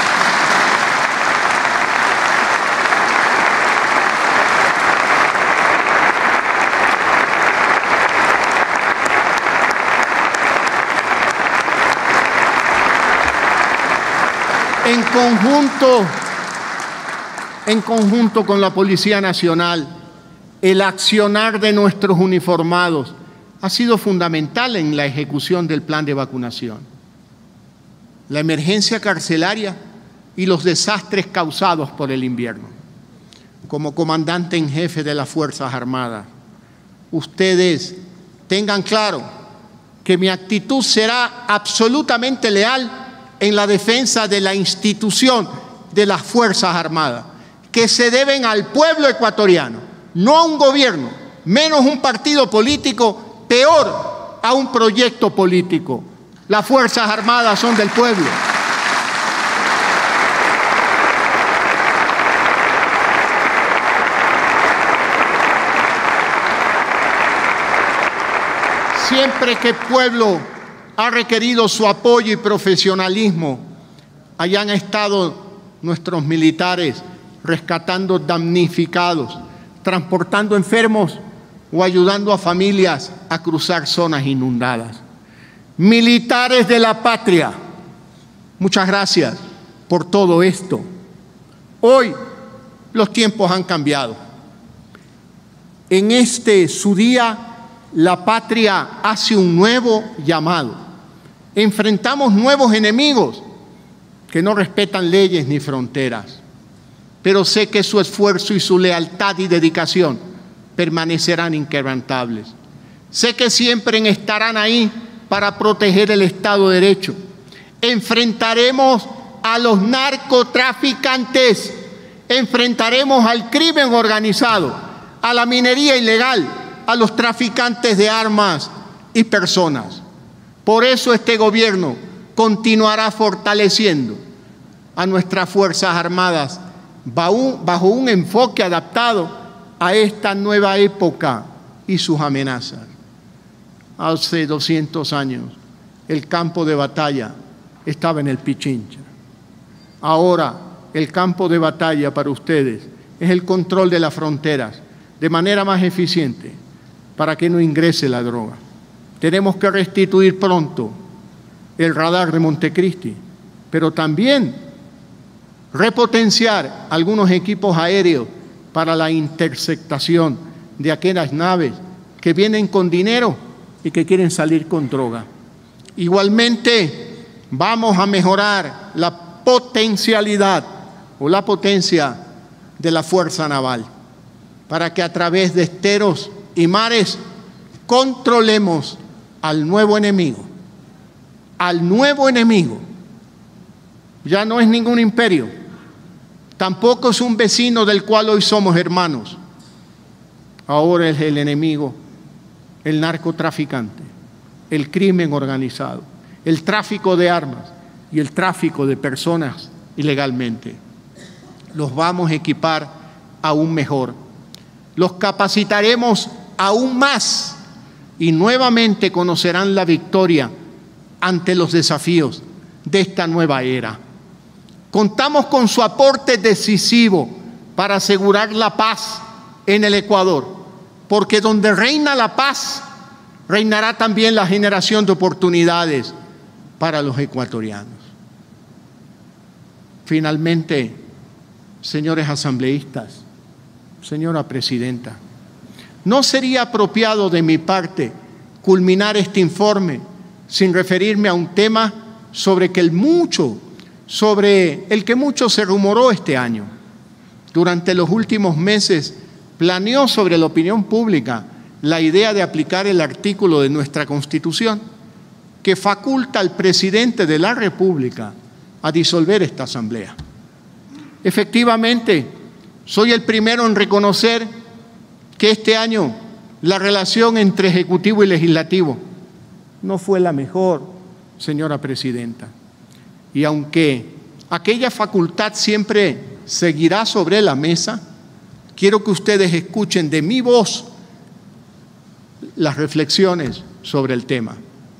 En conjunto, en conjunto con la Policía Nacional, el accionar de nuestros uniformados ha sido fundamental en la ejecución del plan de vacunación. La emergencia carcelaria y los desastres causados por el invierno. Como comandante en jefe de las Fuerzas Armadas, ustedes tengan claro que mi actitud será absolutamente leal en la defensa de la institución de las Fuerzas Armadas, que se deben al pueblo ecuatoriano, no a un gobierno, menos un partido político, peor a un proyecto político. Las Fuerzas Armadas son del pueblo. Siempre que el pueblo ha requerido su apoyo y profesionalismo, allá han estado nuestros militares rescatando damnificados, transportando enfermos o ayudando a familias a cruzar zonas inundadas. Militares de la patria, muchas gracias por todo esto. Hoy los tiempos han cambiado. En este su día, la patria hace un nuevo llamado. Enfrentamos nuevos enemigos que no respetan leyes ni fronteras, pero sé que su esfuerzo y su lealtad y dedicación permanecerán inquebrantables. Sé que siempre estarán ahí para proteger el Estado de Derecho. Enfrentaremos a los narcotraficantes, enfrentaremos al crimen organizado, a la minería ilegal, a los traficantes de armas y personas. Por eso este gobierno continuará fortaleciendo a nuestras Fuerzas Armadas bajo un enfoque adaptado a esta nueva época y sus amenazas. Hace doscientos años el campo de batalla estaba en el Pichincha. Ahora el campo de batalla para ustedes es el control de las fronteras de manera más eficiente para que no ingrese la droga. Tenemos que restituir pronto el radar de Montecristi, pero también repotenciar algunos equipos aéreos para la interceptación de aquellas naves que vienen con dinero y que quieren salir con droga. Igualmente, vamos a mejorar la potencialidad o la potencia de la Fuerza Naval para que a través de esteros y mares controlemos al nuevo enemigo. Al nuevo enemigo. Ya no es ningún imperio, tampoco es un vecino del cual hoy somos hermanos. Ahora es el enemigo, el narcotraficante, el crimen organizado, el tráfico de armas y el tráfico de personas ilegalmente. Los vamos a equipar aún mejor, los capacitaremos aún más y nuevamente conocerán la victoria ante los desafíos de esta nueva era. Contamos con su aporte decisivo para asegurar la paz en el Ecuador, porque donde reina la paz, reinará también la generación de oportunidades para los ecuatorianos. Finalmente, señores asambleístas, señora presidenta, no sería apropiado de mi parte culminar este informe sin referirme a un tema sobre que el mucho, sobre el que mucho se rumoró este año. Durante los últimos meses planeó sobre la opinión pública la idea de aplicar el artículo de nuestra Constitución que faculta al presidente de la República a disolver esta asamblea. Efectivamente, soy el primero en reconocer que este año la relación entre Ejecutivo y Legislativo no fue la mejor, señora presidenta. Y aunque aquella facultad siempre seguirá sobre la mesa, quiero que ustedes escuchen de mi voz las reflexiones sobre el tema.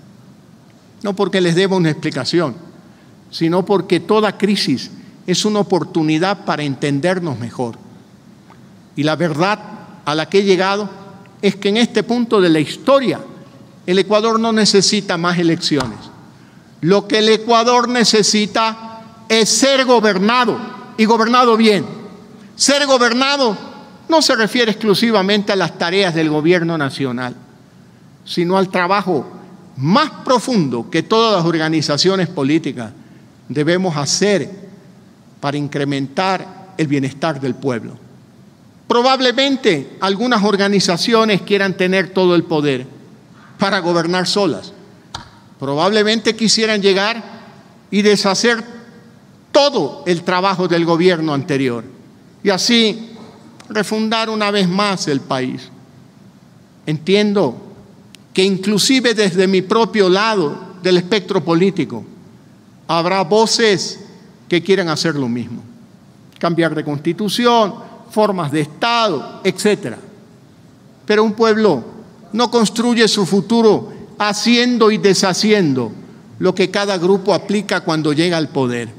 No porque les deba una explicación, sino porque toda crisis es una oportunidad para entendernos mejor. Y la verdad a la que he llegado es que en este punto de la historia el Ecuador no necesita más elecciones. Lo que el Ecuador necesita es ser gobernado y gobernado bien. Ser gobernado no se refiere exclusivamente a las tareas del gobierno nacional, sino al trabajo más profundo que todas las organizaciones políticas debemos hacer para incrementar el bienestar del pueblo. Probablemente algunas organizaciones quieran tener todo el poder para gobernar solas. Probablemente quisieran llegar y deshacer todo el trabajo del gobierno anterior y así refundar una vez más el país. Entiendo que inclusive desde mi propio lado del espectro político habrá voces que quieran hacer lo mismo, cambiar de constitución, formas de Estado, etcétera. Pero un pueblo no construye su futuro haciendo y deshaciendo lo que cada grupo aplica cuando llega al poder.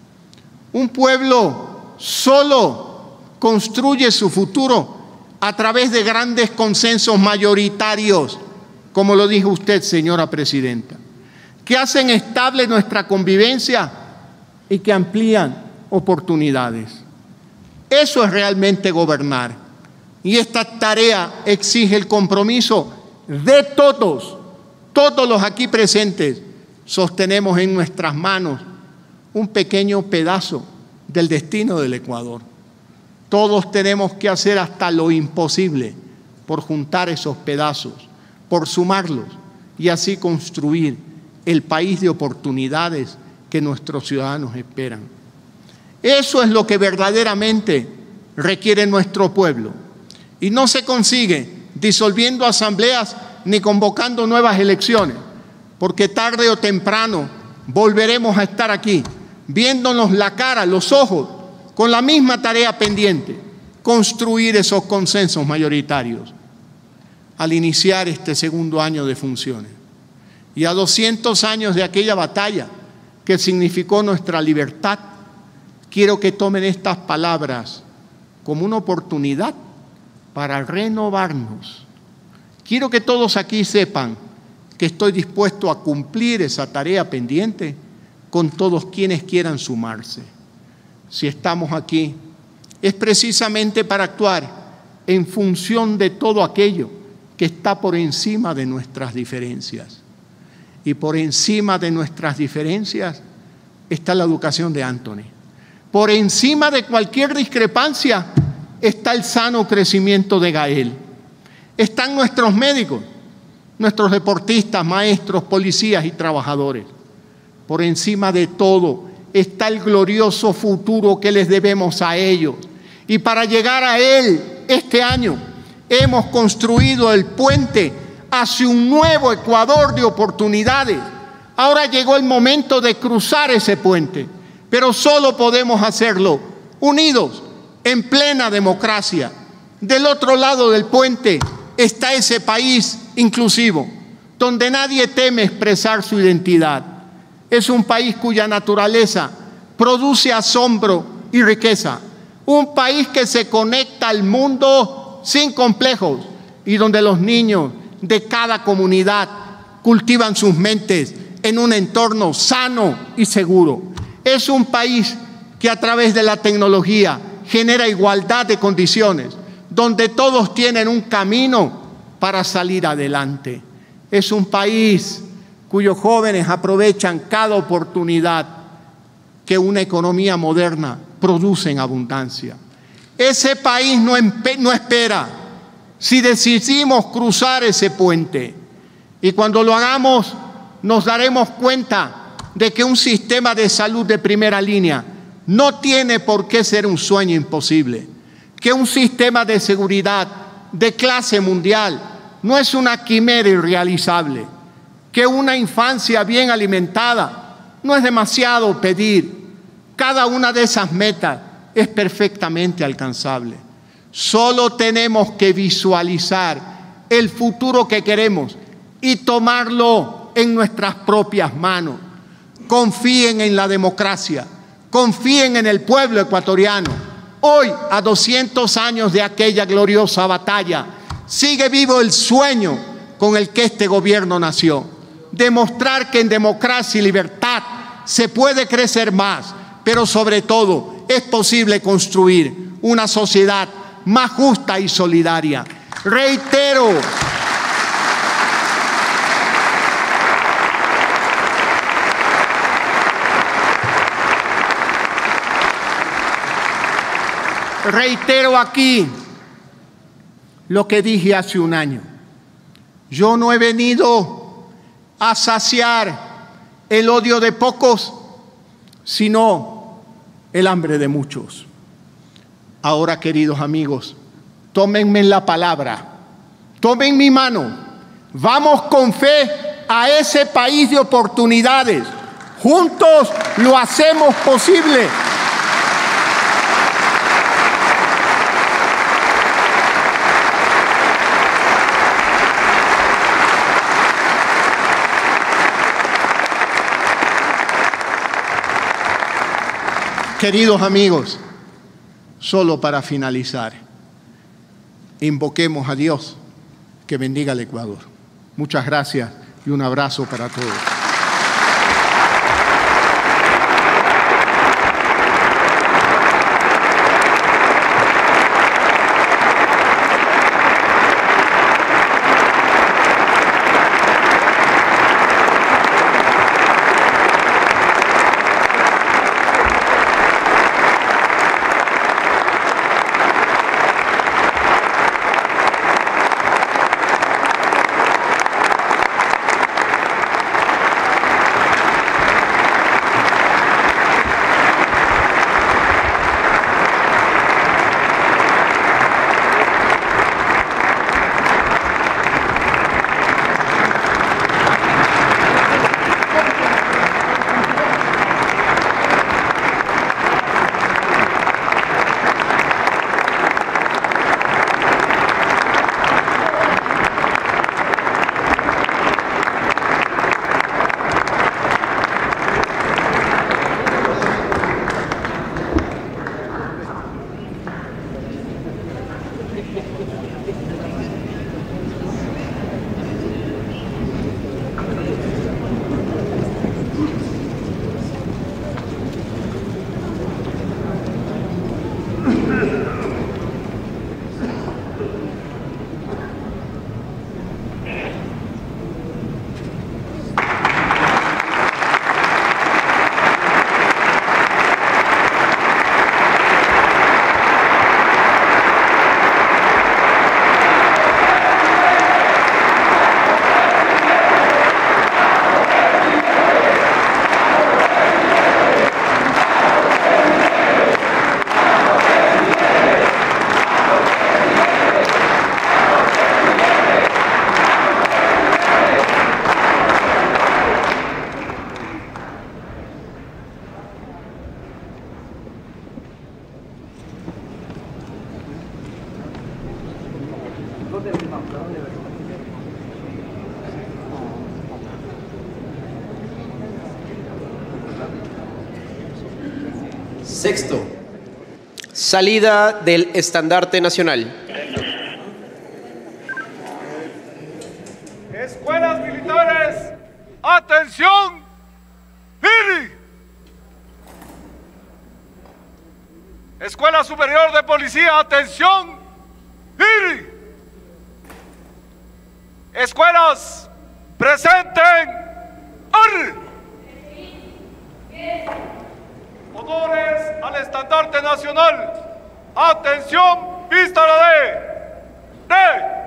Un pueblo solo construye su futuro a través de grandes consensos mayoritarios, como lo dijo usted, señora presidenta, que hacen estable nuestra convivencia y que amplían oportunidades. Eso es realmente gobernar. Y esta tarea exige el compromiso de todos, todos los aquí presentes. Sostenemos en nuestras manos un pequeño pedazo del destino del Ecuador. Todos tenemos que hacer hasta lo imposible por juntar esos pedazos, por sumarlos y así construir el país de oportunidades que nuestros ciudadanos esperan. Eso es lo que verdaderamente requiere nuestro pueblo. Y no se consigue disolviendo asambleas ni convocando nuevas elecciones, porque tarde o temprano volveremos a estar aquí, viéndonos la cara, los ojos, con la misma tarea pendiente, construir esos consensos mayoritarios al iniciar este segundo año de funciones. Y a doscientos años de aquella batalla que significó nuestra libertad, quiero que tomen estas palabras como una oportunidad para renovarnos. Quiero que todos aquí sepan que estoy dispuesto a cumplir esa tarea pendiente con todos quienes quieran sumarse. Si estamos aquí, es precisamente para actuar en función de todo aquello que está por encima de nuestras diferencias. Y por encima de nuestras diferencias está la educación de Anthony. Por encima de cualquier discrepancia está el sano crecimiento de Gael. Están nuestros médicos, nuestros deportistas, maestros, policías y trabajadores. Por encima de todo está el glorioso futuro que les debemos a ellos. Y para llegar a él este año hemos construido el puente hacia un nuevo Ecuador de oportunidades. Ahora llegó el momento de cruzar ese puente, pero solo podemos hacerlo unidos, en plena democracia. Del otro lado del puente está ese país inclusivo, donde nadie teme expresar su identidad. Es un país cuya naturaleza produce asombro y riqueza. Un país que se conecta al mundo sin complejos y donde los niños de cada comunidad cultivan sus mentes en un entorno sano y seguro. Es un país que a través de la tecnología genera igualdad de condiciones, donde todos tienen un camino para salir adelante. Es un país cuyos jóvenes aprovechan cada oportunidad que una economía moderna produce en abundancia. Ese país no, no espera. Si decidimos cruzar ese puente, y cuando lo hagamos nos daremos cuenta de que un sistema de salud de primera línea no tiene por qué ser un sueño imposible, que un sistema de seguridad de clase mundial no es una quimera irrealizable, que una infancia bien alimentada no es demasiado pedir. Cada una de esas metas es perfectamente alcanzable. Solo tenemos que visualizar el futuro que queremos y tomarlo en nuestras propias manos. Confíen en la democracia, confíen en el pueblo ecuatoriano. Hoy, a doscientos años de aquella gloriosa batalla, sigue vivo el sueño con el que este gobierno nació. Demostrar que en democracia y libertad se puede crecer más, pero sobre todo es posible construir una sociedad más justa y solidaria. Reitero, reitero aquí lo que dije hace un año. Yo no he venido a saciar el odio de pocos, sino el hambre de muchos. Ahora, queridos amigos, tómenme la palabra, tomen mi mano, vamos con fe a ese país de oportunidades. Juntos lo hacemos posible. Queridos amigos, solo para finalizar, invoquemos a Dios que bendiga al Ecuador. Muchas gracias y un abrazo para todos. Sexto, salida del estandarte nacional. Escuelas militares, atención, ¡Iri! Escuela Superior de Policía, atención, ¡Iri! Escuelas, presenten, ¡Arri! Honores al estandarte nacional. Atención, vista la de. De.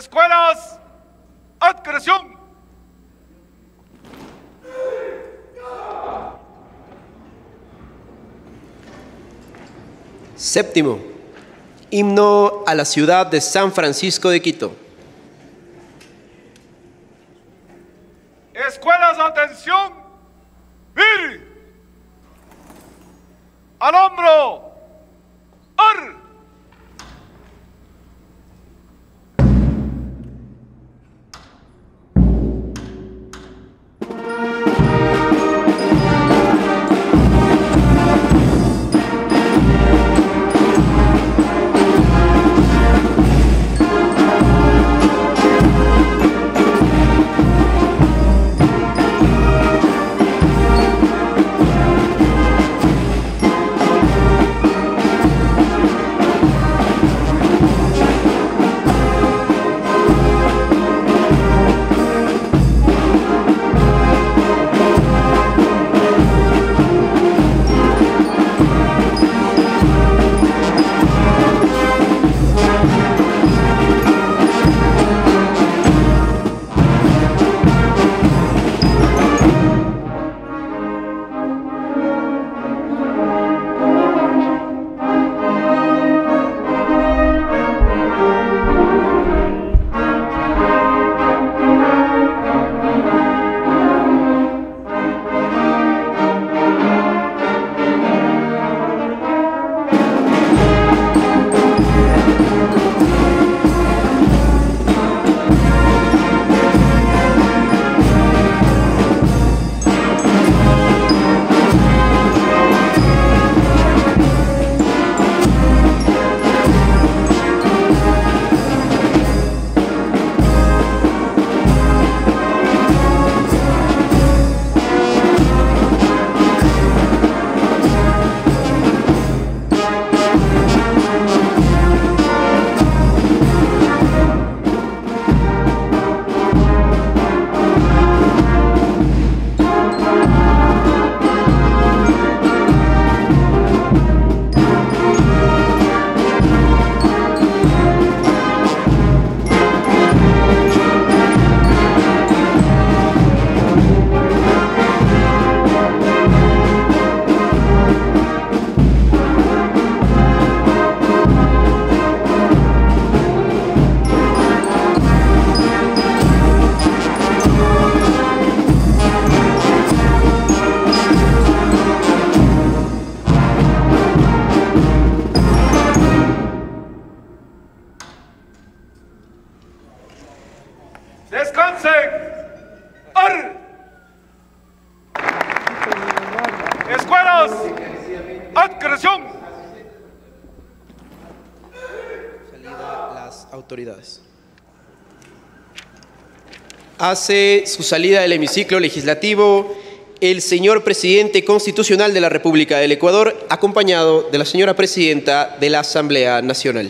Escuelas, adcreción. Séptimo, himno a la ciudad de San Francisco de Quito. Escuelas, atención. Vir. Al hombro. Ar. Descansen. Ar. Escuelas, adcreción. Salida las autoridades. Hace su salida del hemiciclo legislativo el señor presidente constitucional de la República del Ecuador, acompañado de la señora presidenta de la Asamblea Nacional.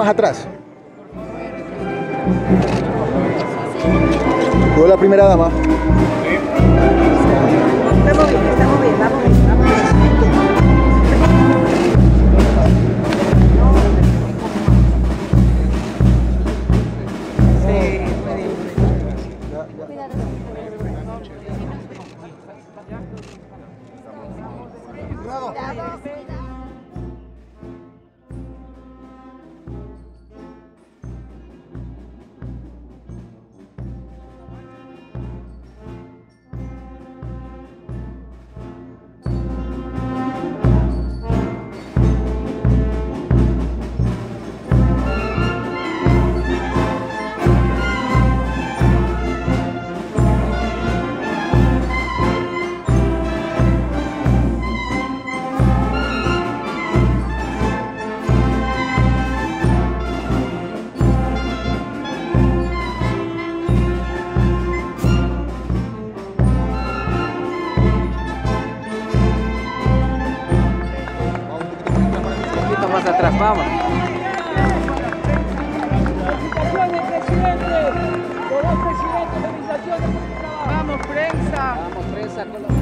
más atrás. Tú la primera dama. Estamos bien, estamos bien, vamos bien, vamos bien. Sí, muy bien. Más atrás, vamos. Vamos, prensa. Vamos, prensa.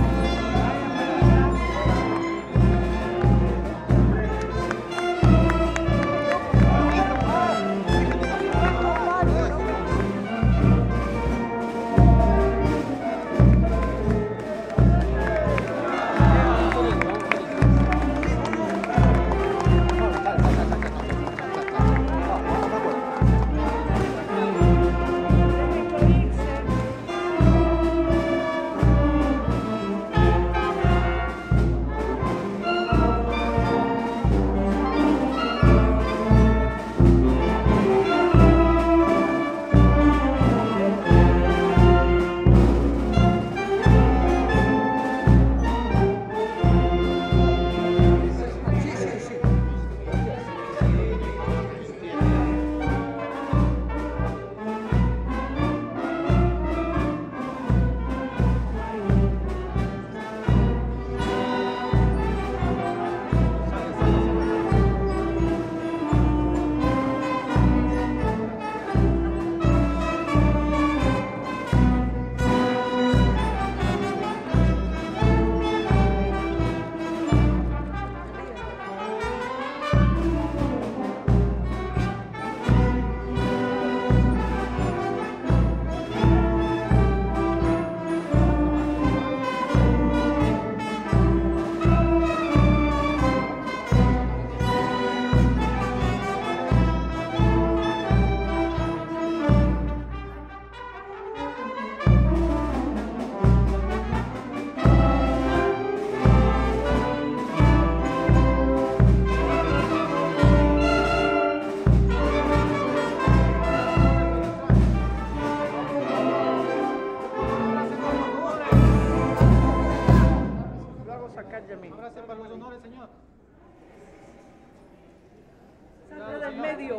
Gracias para los honores, señor. Salga del medio.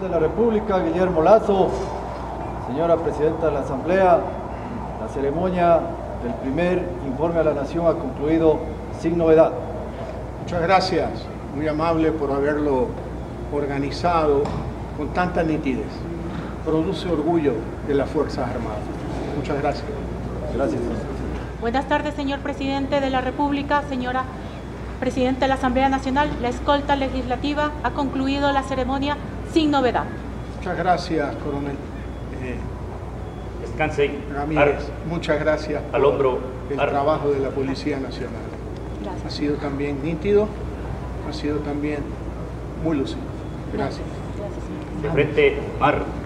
de la República, Guillermo Lazo, señora Presidenta de la Asamblea, la ceremonia del primer informe a la Nación ha concluido sin novedad. Muchas gracias, muy amable por haberlo organizado con tanta nitidez. Produce orgullo de las Fuerzas Armadas. Muchas gracias. Gracias. Buenas tardes, señor Presidente de la República, señora Presidenta de la Asamblea Nacional. La escolta legislativa ha concluido la ceremonia sin novedad. Muchas gracias, coronel. Eh, Descansen. Ramírez, muchas gracias al por hombro, el ar. trabajo de la Policía Nacional. Gracias. Ha sido también nítido, ha sido también muy lúcido. Gracias. Gracias, señor. De frente, mar.